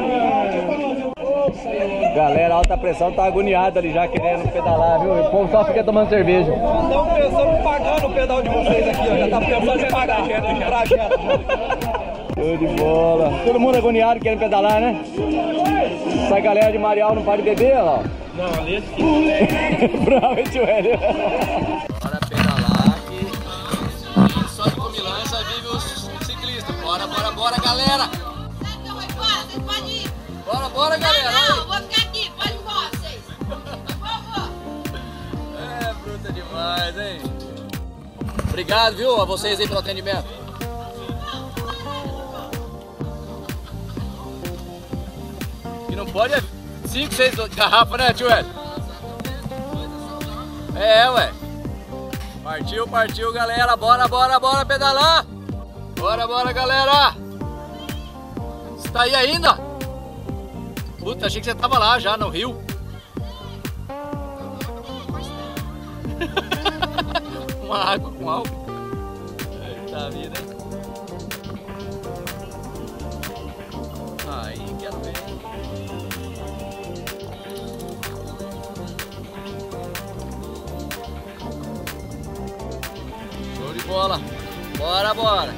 S5: Galera, alta pressão tá agoniada ali já querendo pedalar, viu? O povo só fica tomando cerveja.
S4: Estamos pensando em pagar no pedal de vocês aqui, ó. Já tá pensando em pagar. Trajeto.
S5: Show de bola. Todo mundo agoniado querendo pedalar, né? Essa galera de Marial não para de beber, ó.
S4: Não, ali é
S5: Bravo, tio Hélio.
S1: Bora pedalar aqui. Só de comilança vive os ciclistas. Bora, bora, bora, galera.
S2: Vocês podem ir.
S1: Bora, bora, galera.
S2: Não, vou ficar aqui. Pode ir embora, vocês. Por favor.
S1: É, bruta demais, hein? Obrigado, viu, a vocês aí pelo atendimento. E não pode é 5, 6 garrafas, né, tio Ed? É, ué. Partiu, partiu, galera. Bora, bora, bora pedalar. Bora, bora, galera. Você tá aí ainda? Puta, achei que você tava lá já no Rio. Uma água com álcool. Eita vida, hein? Aí, quero ver. Show de bola. Bora, bora.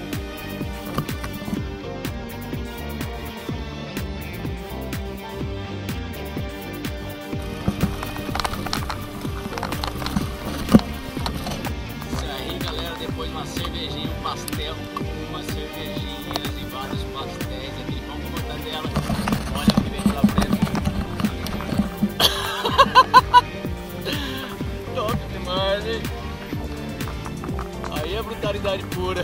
S1: Depois uma cervejinha, um pastel, umas cervejinhas e vários pastéis, aquele pão com mortadela. Olha o que vem pela frente. Top demais, hein? Aí é brutalidade pura.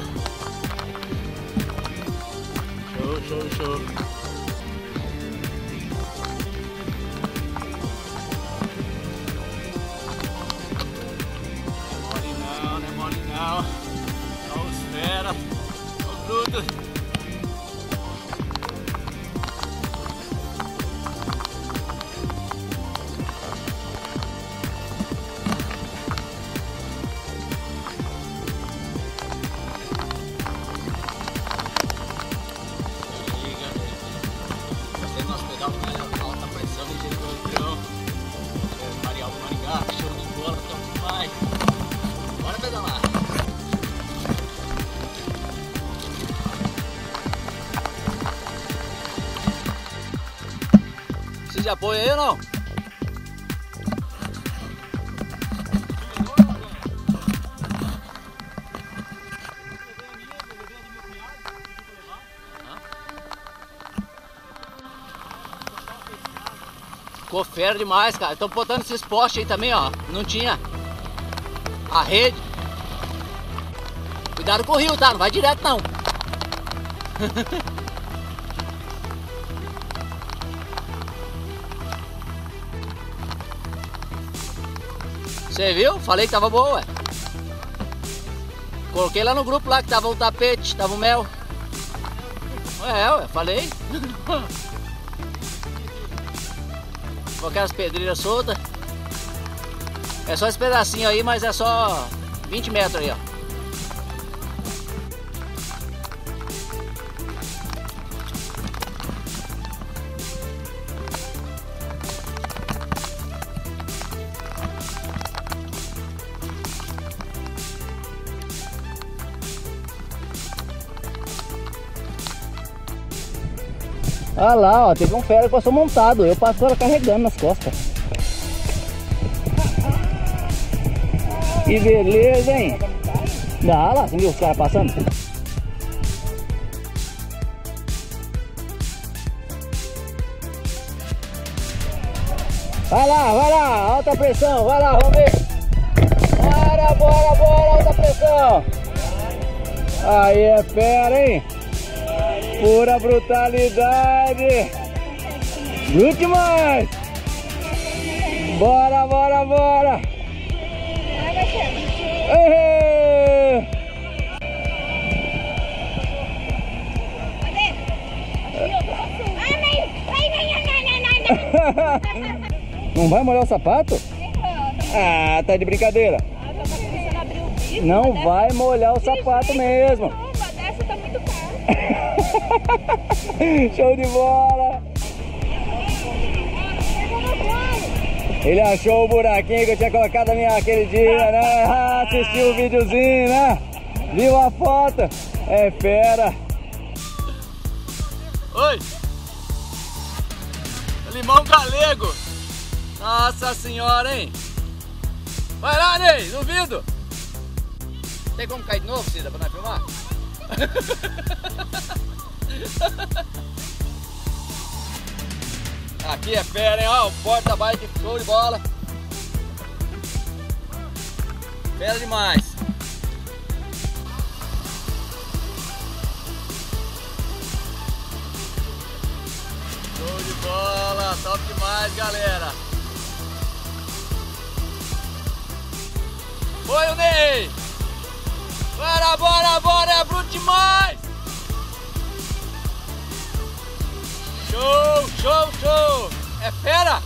S1: Show, show, show. Não é mole não. Olha os fera, os brutos. Tem nosso pedal de alta pressão, ligeiro do Grão. Marial do Maringá, show de bola, top demais. Bora pedalar. Precisa de apoio aí ou não? Ficou fera demais, cara. Estão botando esses postes aí também, ó. Não tinha a rede. Cuidado com o rio, tá? Não vai direto, não. Você viu? Falei que tava boa, ué. Coloquei lá no grupo lá que tava o tapete, tava o mel. Ué, falei. Com aquelas pedreiras soltas.
S5: É só esse pedacinho aí, mas é só 20 metros aí, ó. Olha lá, ó, teve um fera que passou montado, eu passo ela carregando nas costas. Que beleza, hein? Dá lá, você viu os caras passando? Vai lá, alta pressão, vai lá, vamos ver. Bora, alta pressão. Aí é fera, hein? Pura brutalidade. Muito demais. Bora. Não vai molhar o sapato? Ah, tá de brincadeira. Não vai molhar o sapato mesmo.
S2: Essa tá muito cara.
S5: Show de bola. Ele achou o buraquinho que eu tinha colocado aquele dia, né? Assistiu o videozinho, né? Viu a foto? É fera.
S1: Oi! Limão galego! Nossa senhora, hein? Vai lá, Ney! Duvido!
S5: Tem como cair de novo, Cida, pra nós filmar?
S1: Aqui é fera, hein? Ó, o porta-bike, show de bola! Fera demais! Show de bola! Top demais, galera! Foi o Ney! Bora, é bruto demais! Show! É fera!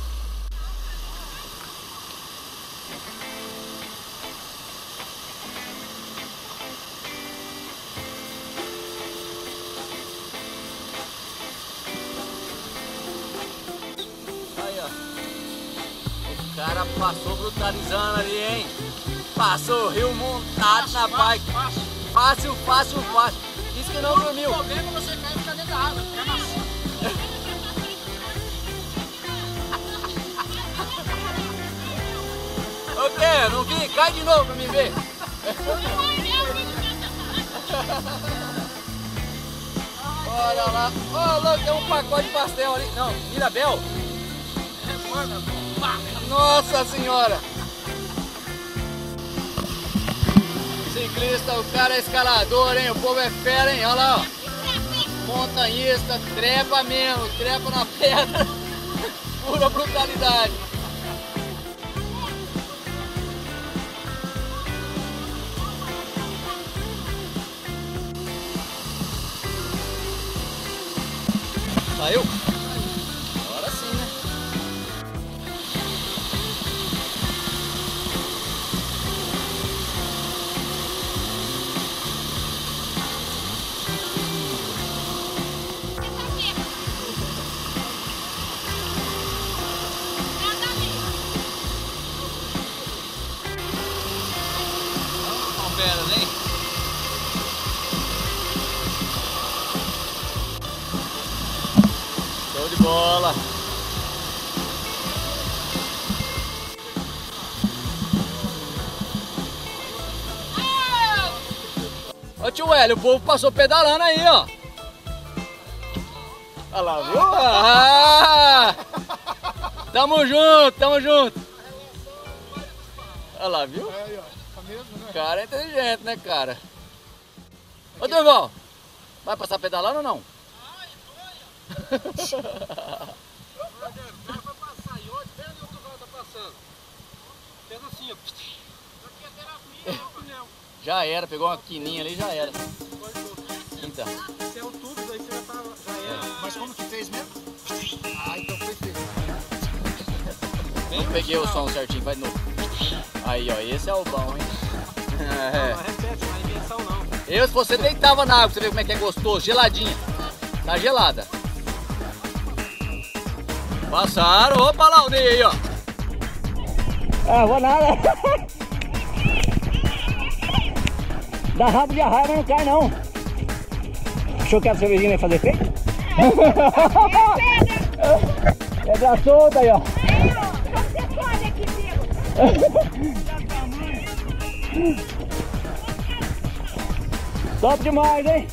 S1: Aí, ó. O cara passou brutalizando ali, hein? Passou o rio montado na bike. Fácil. Isso que não dormiu.
S3: O problema é você cair e ficar dentro da água. Ficar macio.
S1: O quê? Não vi? Cai de novo pra mim ver. Olha lá. Ó, louco, tem um pacote de pastel ali. Não, Mirabel. Nossa senhora. Ciclista, o cara é escalador, hein? O povo é fera, hein? Olha lá, ó. Montanhista, trepa mesmo, trepa na pedra. Pura brutalidade. Saiu? Agora sim, né? Hein? Show de bola! Ô tio Hélio, o povo passou pedalando aí, ó! Olha lá, viu? Ah! Tamo junto! Olha lá, viu?
S3: Aí, ó. Mesmo, né?
S1: O cara é inteligente, né, cara? Ô, Durval, vai passar pedalando ou não?
S4: O cara vai passar e hoje, vendo o Durval tá passando. Fez assim, ó. Aqui é terapia, não, pneu.
S1: Já era, pegou uma quininha ali, já era. Então.
S4: Se é o tubo, daí você já tá. Já era.
S3: Mas como que fez mesmo? Ah, então foi feito.
S1: Nem peguei o som certinho, vai de novo. Aí, ó, esse é o bom, hein? É.
S4: Não repete, não é invenção não.
S1: Eu, se você deitava na água, você vê como é que é gostoso, geladinha. Tá gelada. Passaram, opa lá o Ney aí, ó.
S5: Ah, vou nada. Dá rabo de arraia, mas não cai não. Achou que a cervejinha ia fazer efeito? Pedra solta aí, ó.
S2: Você pode aqui, Diego.
S5: Top demais, hein?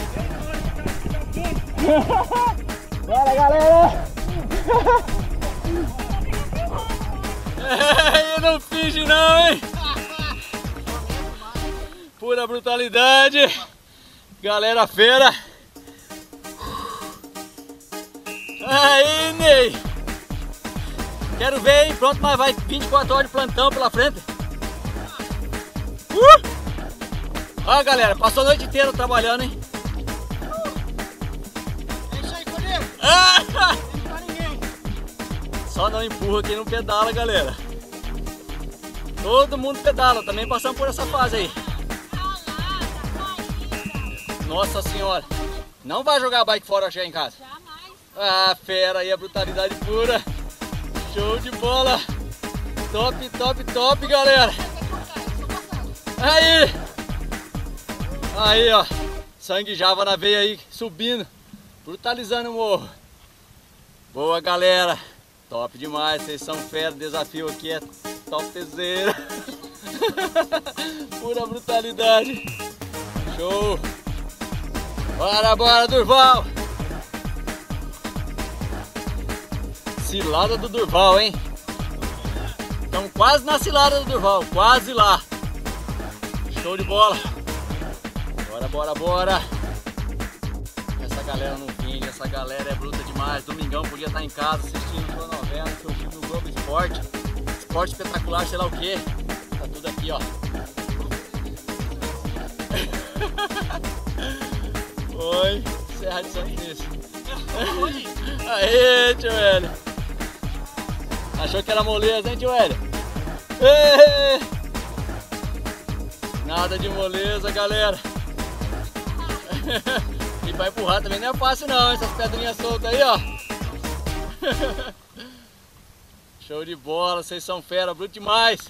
S5: Bora, galera!
S1: Eu não finge não, hein? Pura brutalidade. Galera fera. Aí, Ney. Quero ver, hein? Pronto, mas vai 24 horas de plantão pela frente. Ó, galera, passou a noite inteira trabalhando, hein?
S3: É isso aí, Cordeiro.
S1: Ah!
S3: Não tá ninguém.
S1: Só não empurra quem não pedala, galera. Todo mundo pedala, também passamos por essa fase aí. Nossa senhora. Não vai jogar a bike fora chegar em casa. Ah, fera aí, a brutalidade pura. Show de bola. Top, top, top, galera. Aí. Aí, ó. Sangue Java na veia aí, subindo. Brutalizando o morro. Boa, galera. Top demais, vocês são fera. O desafio aqui é topzera. Pura brutalidade. Show. Bora, bora, Durval. Cilada do Durval, hein? Estamos quase na cilada do Durval, quase lá. Show de bola. Bora, bora, bora. Essa galera não finge, essa galera é bruta demais. Domingão podia estar em casa assistindo sua novela, seu filme no Globo Esporte. Esporte espetacular, sei lá o que. Tá tudo aqui, ó. Oi, Serra de São Cristo. Aê, tio Hélio. Achou que era moleza, hein, tio Hélio? Ê! Nada de moleza, galera. E pra empurrar também não é fácil não, essas pedrinhas soltas aí, ó. Show de bola, vocês são fera, bruto demais.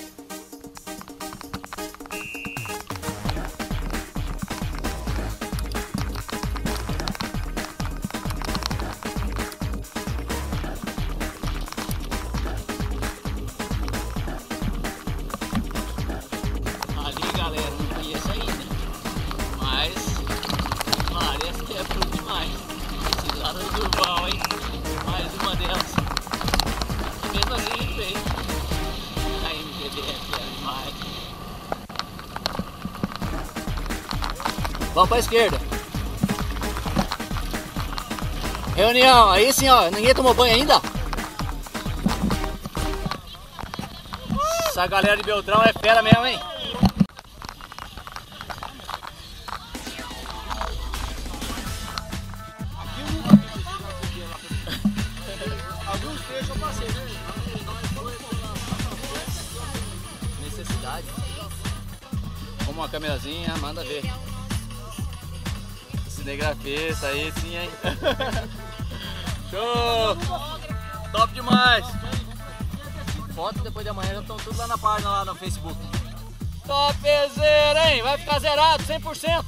S1: Ali, galera, não conheço ainda, mas parece que é bruto demais. Cilada do Durval, hein? Mais uma delas. E mesmo assim a gente fez. A MTBF é demais. Vamos pra esquerda. Reunião, aí sim, ó. Ninguém tomou banho ainda? Essa galera de Beltrão é fera mesmo, hein?
S3: Alguns trechos eu passei, né?
S1: Necessidade. Como uma câmerazinha, manda ver. Cinegrafista aí sim, hein? Show! Top demais! Fotos depois de amanhã já estão tudo lá na página, lá no Facebook. Topzera, hein? Vai ficar zerado, 100%.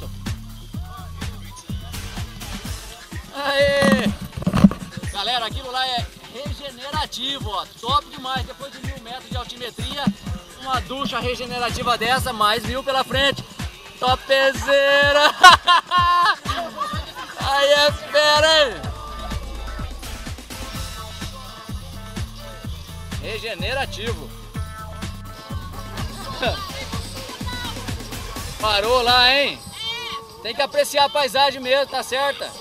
S1: Aê! Galera, aquilo lá é regenerativo, ó. Top demais. Depois de 1000 metros de altimetria, uma ducha regenerativa dessa, mais 1000 pela frente. Topzera! Aí é fera, hein? Regenerativo. Parou lá, hein? Tem que apreciar a paisagem mesmo, tá certa?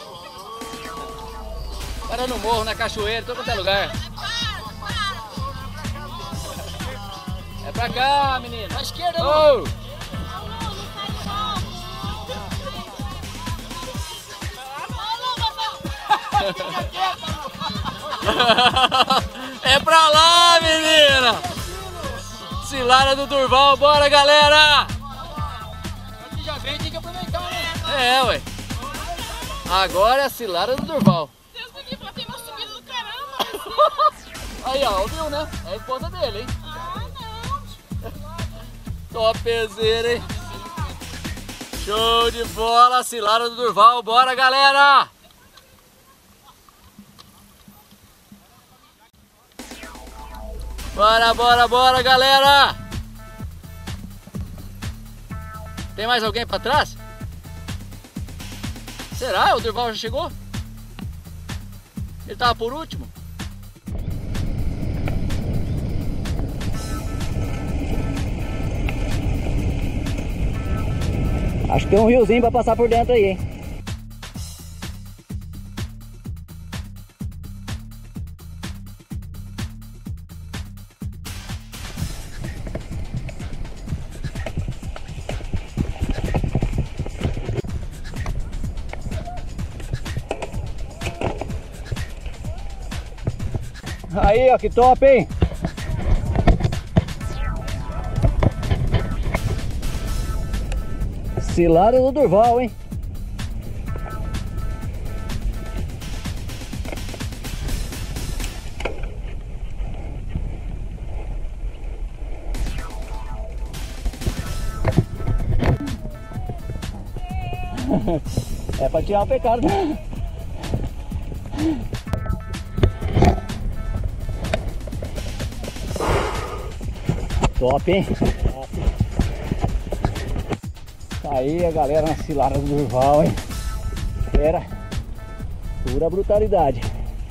S1: Para no morro, na cachoeira, todo quanto é lugar. É pra cá, menino.
S3: À esquerda,
S1: Oh! É pra lá, menina! Cilada do Durval, bora galera!
S3: Aqui já vem, tem que aproveitar, né?
S1: É, ué. Agora é a cilada do Durval.
S2: Deus me livre, tem uma subida do caramba.
S1: Aí, ó, ouviu, né? É a esposa dele, hein?
S2: Ah, não.
S1: Topzera, hein? Show de bola, cilada do Durval, bora galera! Bora, bora, bora galera! Tem mais alguém pra trás? Será? O Durval já chegou? Ele tava por último?
S5: Acho que tem um riozinho pra passar por dentro aí, hein? Aí, ó, que top, hein? Cilada do Durval, hein? É pra tirar o pecado, né? Top, hein? Tá aí a galera na cilada do Durval, hein? Era pura brutalidade.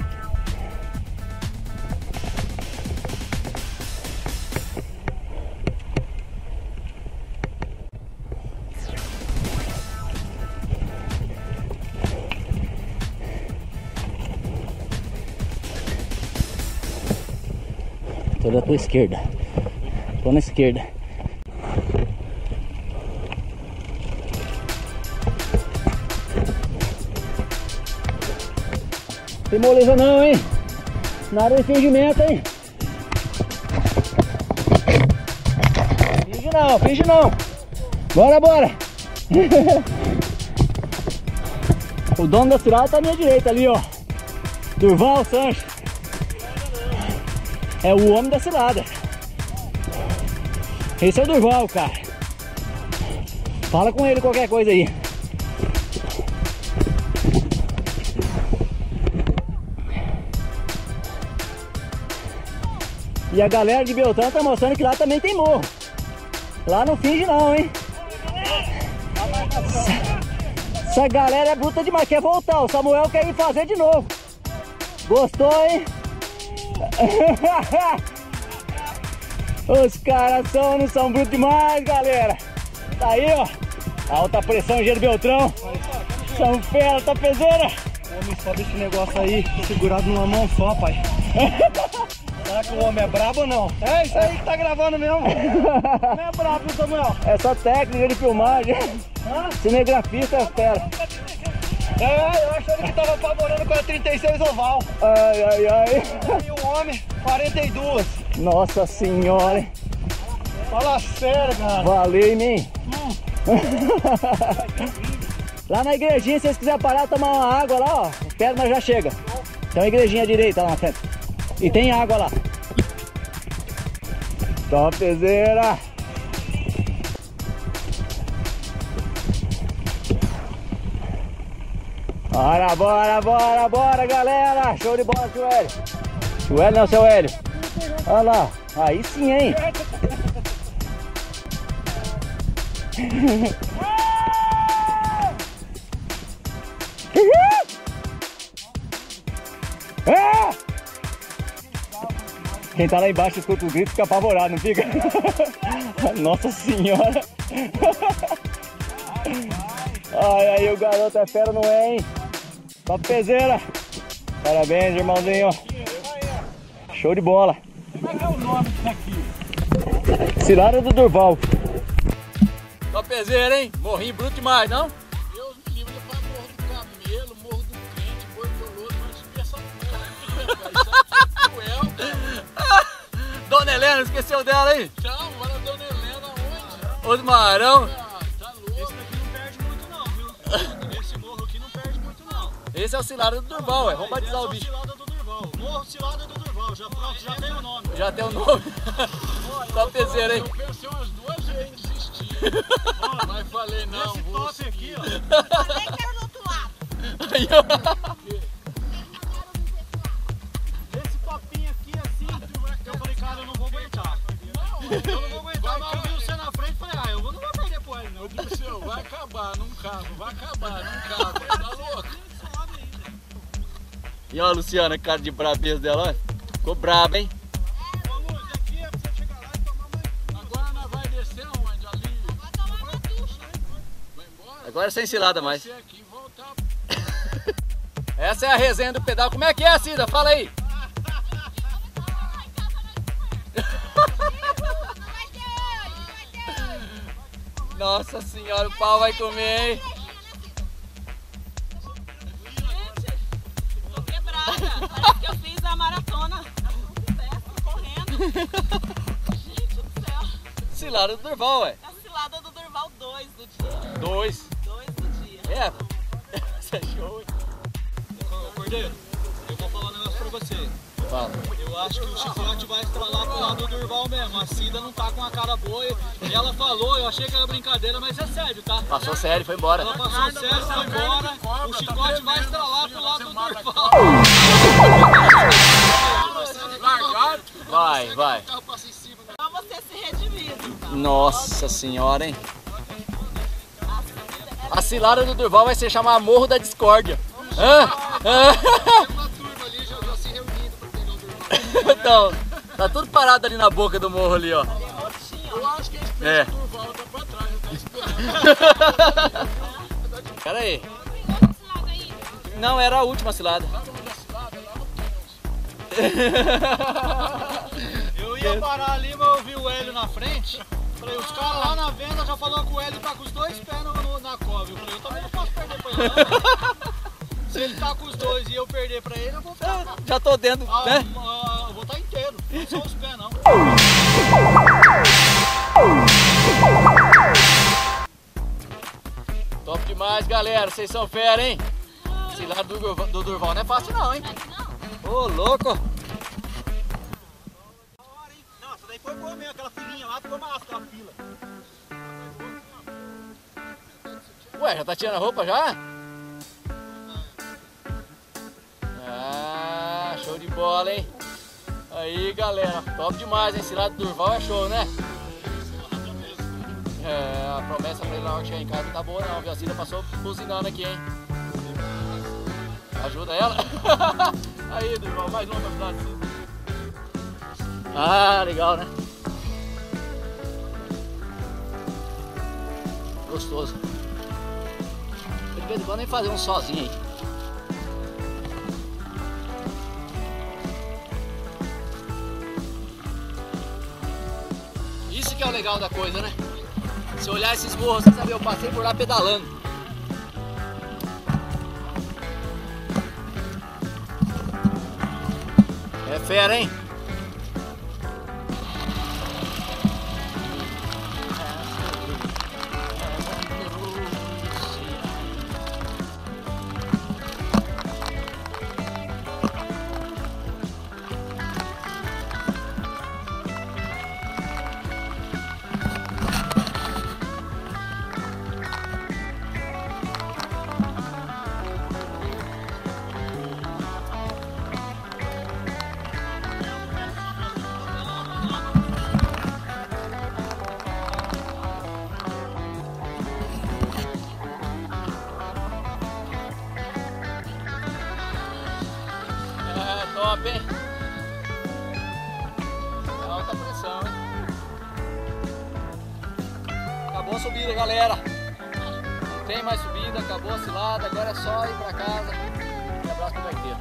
S5: Tô da tua esquerda. Tô na esquerda. Tem moleza não, hein? Nada de fingimento, hein? Finge não, finge não. Bora, bora. O dono da cilada tá à minha direita ali, ó. Durval Sanches. É o homem da cilada. Esse é o Durval, cara. Fala com ele qualquer coisa aí. E a galera de Beltrão tá mostrando que lá também tem morro. Lá não finge não, hein? Essa galera é bruta demais, quer voltar. O Samuel quer ir fazer de novo. Gostou, hein? Os caras não são brutos demais, galera. Tá aí, ó. Alta pressão, Engenheiro Beltrão. São fera, tapezeira.
S4: Homem, só deixa o negócio aí segurado numa mão só, pai. Será que o homem é brabo ou não? É isso aí que tá gravando mesmo. Não é brabo, Samuel.
S5: É só técnica de filmagem. Cinegrafista é fera.
S4: É, eu achando que tava apavorando com a 36 oval.
S5: Ai, ai, ai.
S4: E o homem, 42.
S5: Nossa senhora, hein?
S4: Fala sério, cara.
S5: Valeu, hein? Lá na igrejinha, se vocês quiserem parar, tomar uma água lá, ó. Espera, mas já chega. Tem uma igrejinha à direita lá na frente. E tem água lá. Topzera. Bora, bora, bora, bora, galera. Show de bola, seu Hélio. Seu Hélio não, seu Hélio. Olha lá. Aí sim, hein? Quem tá lá embaixo escuta o grito, fica apavorado, não fica? Nossa senhora! Ai, aí o garoto é fera, não é, hein? Topzera! Parabéns, irmãozinho! Show de bola!
S4: Qual é o nome disso aqui?
S5: Cilada do Durval!
S1: Topzera, hein? Morrinho bruto demais, não?
S3: Deus me livre, depois morro do Camelo, morro do Crente, Bortoloso, mas subir essa porra.
S1: Dona Helena Helena, esqueceu dela aí?
S4: Tchau, agora a dona Helena onde?
S1: Ô, Marão.
S4: Tá louco. Esse daqui não perde muito não, viu? Esse morro aqui não perde muito não.
S1: Esse é o Cilada do Durval, ué. Vamos batizar o bicho.
S4: Cilada do Durval. Morro Cilada do Durval. Já pronto, já tem o nome.
S1: Já tem o nome. Topzera, hein?
S4: Eu pensei umas 2 vezes em desistir. Mas falei, não, esse top aqui, ó.
S2: Também quero do outro lado.
S1: Aí, ó.
S4: Esse topinho aqui, assim, eu falei, cara, eu não vou aguentar. Eu não vou aguentar, mas eu vi você na frente e falei, eu não vou perder por ele, não. Eu disse, vai acabar, não cabe, vai acabar, não cabe. Tá louco?
S1: E ó, a Luciana, cara de brabeza dela, ó. Ficou braba, hein?
S4: Ô, Luz, aqui é pra você chegar lá e tomar banho. Agora nós vai descer onde? Ali?
S2: Vai tomar uma ducha.
S4: Vai embora?
S1: Agora é sem cilada mais.
S4: Descer aqui e voltar.
S1: Essa é a resenha do pedal. Como é que é, Cida? Fala aí. Nossa senhora, o pau vai comer, hein?
S2: Tô quebrada. Parece que eu fiz a maratona. Correndo. Gente do céu.
S1: Cilada do Durval, ué.
S2: A cilada do Durval 2 do dia.
S1: 2.
S2: 2 do dia.
S1: É, isso é show, hein?
S4: Ô, Cordeiro, eu vou falar um negócio pra você.
S1: Fala.
S4: Eu acho que o chicote vai estralar pro lado do Durval mesmo. A Cida não tá com a cara boa. E ela falou, eu achei que era brincadeira, mas é sério, tá?
S1: Passou sério, foi embora.
S4: Ela passou sério, foi embora. O chicote vai estralar pro lado do Durval.
S3: Largado.
S1: Vai, vai.
S3: O carro passa em cima, né?
S2: Pra você se redimir.
S1: Nossa senhora, hein? A cilada do Durval vai se chamar Morro da Discórdia. Hã?
S3: Tem uma turma ali já se reunindo pra pegar o Durval.
S1: Então, tá tudo parado ali na boca do morro ali, ó.
S3: Eu acho que a gente
S1: É.
S3: pensa que o Durval tá pra trás, já tá esperando.
S1: Pera aí. Não, era a última cilada.
S4: Eu ia parar ali, mas eu vi o Hélio na frente. Falei, os caras lá na venda já falaram que o Hélio tá com os 2 pés na cova. Eu falei, eu também não posso perder pra ele, não. Se ele tá com os 2 e eu perder pra ele, eu vou ficar.
S1: Já tô dentro, né?
S4: Eu vou estar inteiro, não são os pés, não.
S1: Top demais, galera. Vocês são fera, hein? Cilada do Durval não é fácil não, hein? Ô, louco.
S4: Não, essa daí foi boa mesmo, aquela filinha lá, ficou massa, aquela fila.
S1: Ué, já tá tirando a roupa já? Ah, show de bola, hein? Aí, galera. Top demais, hein? Cilada do Durval é show, né? É, a promessa pra ele na hora que chegar em casa não tá boa não, viu? A Cida passou buzinando aqui, hein? Ajuda ela? Aí, Durval, mais uma pra ajudar a Cida. Ah, legal, né? Gostoso. De vez em quando nem fazer um sozinho aí. Isso que é o legal da coisa, né? Se olhar esses morros, você sabe, eu passei por lá pedalando. É fera, hein? Top, hein? É alta pressão, hein? Acabou a subida, galera. Não tem mais subida, acabou a cilada. Agora é só ir pra casa e abraço pro gaiteiro.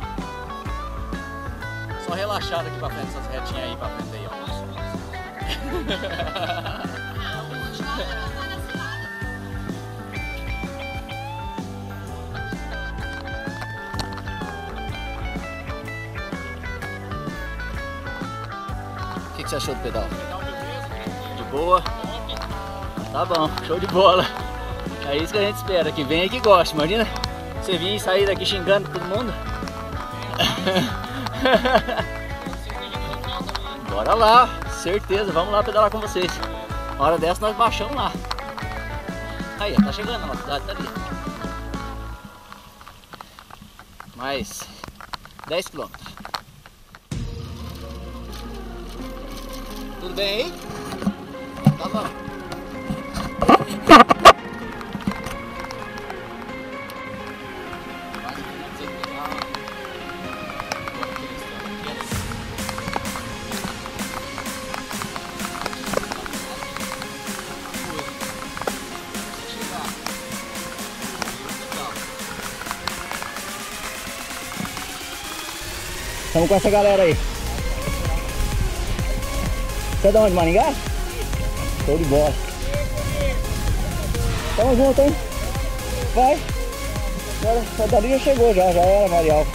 S1: Só relaxar daqui pra frente, essas retinhas aí pra frente aí, ó. O
S5: que você achou do pedal? De boa? Tá bom, show de bola. É isso que a gente espera, que venha e que goste. Imagina você vir e sair daqui xingando todo mundo. Bora lá, certeza, vamos lá pedalar com vocês. Na hora dessa nós baixamos lá. Aí, tá chegando a nossa cidade, tá ali. Mais 10 km. Tudo bem aí? Tá bom. Estamos com essa galera aí. Você é de onde? Maringá? Show de bola. Tamo junto, hein? Vai. Agora a dali já chegou, já era Marial.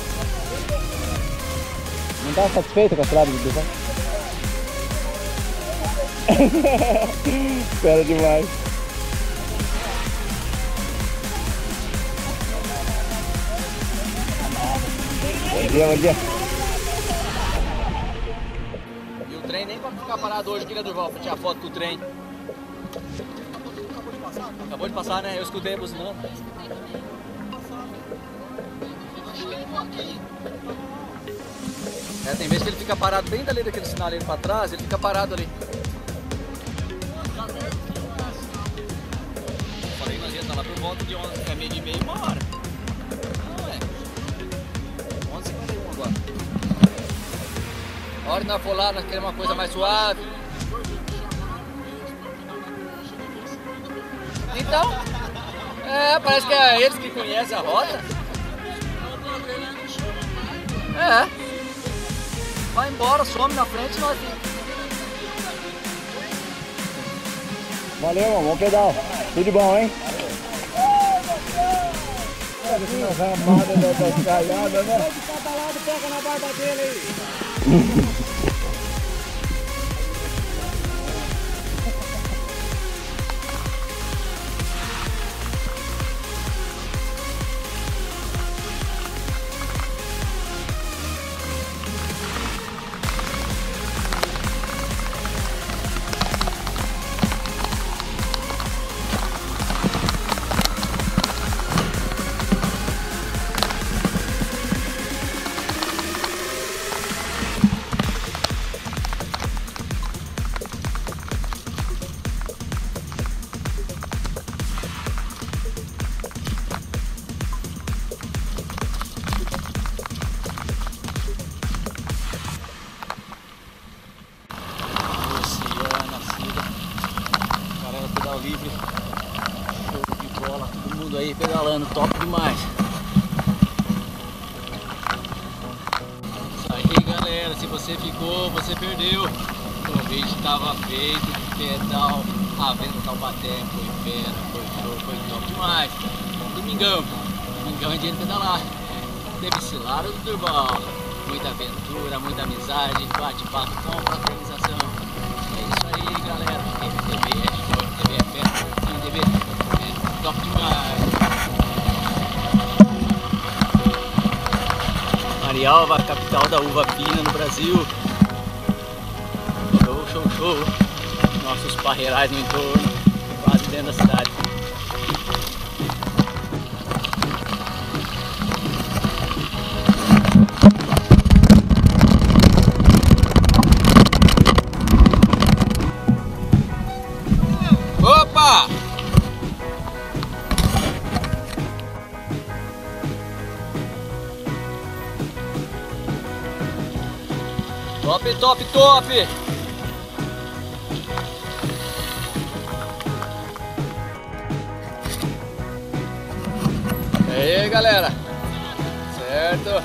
S5: Não tá satisfeito com a estrada de Dubai? Espera demais. Bom dia, bom dia. E o trem nem pra ficar parado hoje, queria Durval, pra tirar foto com o trem. Acabou de passar, né? Eu escutei buzinando. É, tem vezes que ele fica parado bem dali daquele sinaleiro pra trás, ele fica parado ali. Eu falei que nós ia estar lá por volta de 11, é meio de meia, 1 hora. Não é. 11h51 agora. A hora que nós for lá, nós queremos uma coisa mais suave. Então, parece que é eles que conhecem a rota. É. Vai embora, some na frente e nós fica. Valeu, irmão, bom pedal. Tudo de bom, hein? Essa ramada da calhada, né? De cada lado pega na barba dele aí. Livre, show de bola, todo mundo aí pedalando, top demais. Isso aí, galera, se você ficou, você perdeu. O vídeo estava feito de pedal, a Venda Taubaté, foi fera, foi show, foi top demais. Domingão é dia de pedalar. Teve Cilaro do Durval, muita aventura, muita amizade, bate-papo com fraternização. É isso aí, galera. MTV é show, MTV é festa, MTV é top demais. Marialva, capital da uva fina no Brasil. Show, show, show. Nossos parreirais no entorno, quase dentro da cidade. Opa! Top, top, top! E aí, galera? Certo?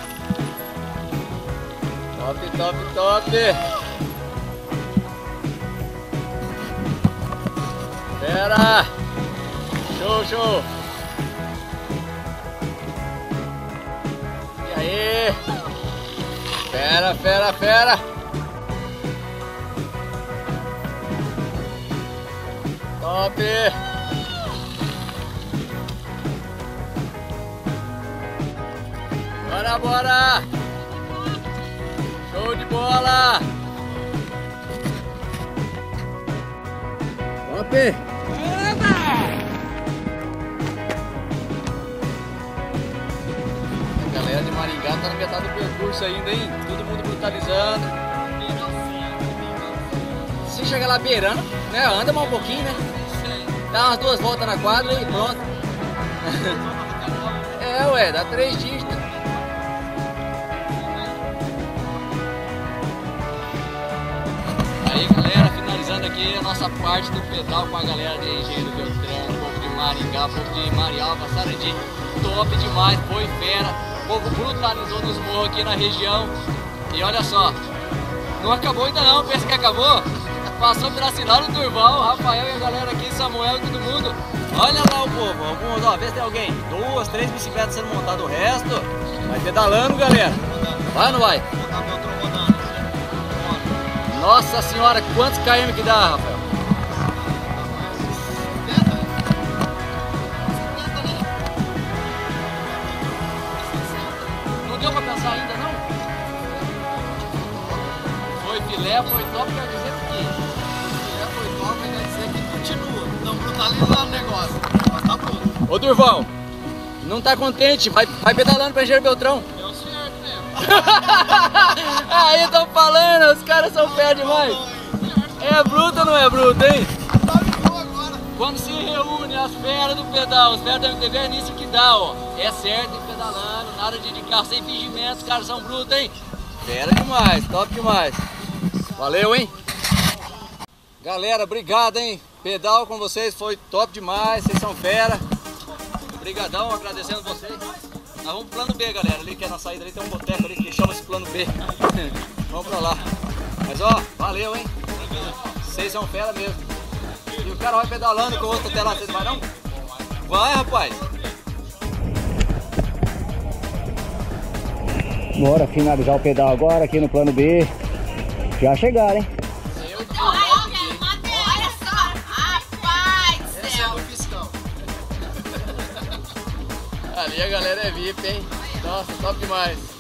S5: Top, top, top! Fera! Show, show! E aí? Fera, fera, fera!
S1: Top! Bora, bora! Show de bola! Top! A galera de Maringá tá na metade do percurso ainda, hein? Todo mundo brutalizando. Se chegar lá beirando, né? Anda mais um pouquinho, né? Dá umas 2 voltas na quadra e pronto. É, ué, dá 3 dígitos. Aí, galera, finalizando aqui a nossa parte do pedal com a galera de Engenheiro Beltrano, povo de Maringá, povo de Marialva, Sarandi. Top demais, foi fera. O povo brutalizou nos morros aqui na região. E olha só, não acabou ainda não, pensa que acabou? Passou pela sinal do Durval, Rafael e a galera aqui, Samuel e todo mundo. Olha lá o povo, alguns, ó, vê se tem alguém. 2, 3 bicicletas sendo montadas, o resto vai pedalando, galera. Vai ou não vai? Nossa senhora, quantos km que dá, Rafael? Não deu pra pensar ainda, não? Foi filé, foi top, quer dizer o quê?
S3: Filé foi top, quer dizer que continua. Não brutalizando o negócio, mas tá pronto.
S1: Ô Durval, não tá contente? Vai pedalando pra Engenheiro Beltrão.
S3: Deu certo mesmo.
S1: Aí tô falando, os caras são fé demais. É bruto ou não é bruto, hein? Quando se reúne as feras do pedal, os feras da MTV, é nisso que dá, ó. É certo, ir pedalando, nada de carro sem fingimento, os caras são brutos, hein? Fera demais, top demais. Valeu, hein? Galera, obrigado, hein? Pedal com vocês foi top demais, vocês são fera. Obrigadão, agradecendo vocês. Nós vamos pro plano B, galera. Ali que é na saída, ali tem um boteco ali que chama-se plano B. Vamos pra lá. Mas ó, valeu, hein? Vocês são fera mesmo. E o cara vai pedalando com o outro até lá, vocês vai não? Vai, rapaz.
S5: Bora finalizar o pedal agora aqui no plano B. Já chegaram, hein?
S2: Olha só, rapaz do
S3: Esse é
S2: céu.
S3: do fiscal.
S1: Ali a galera é VIP, hein? Nossa, top demais.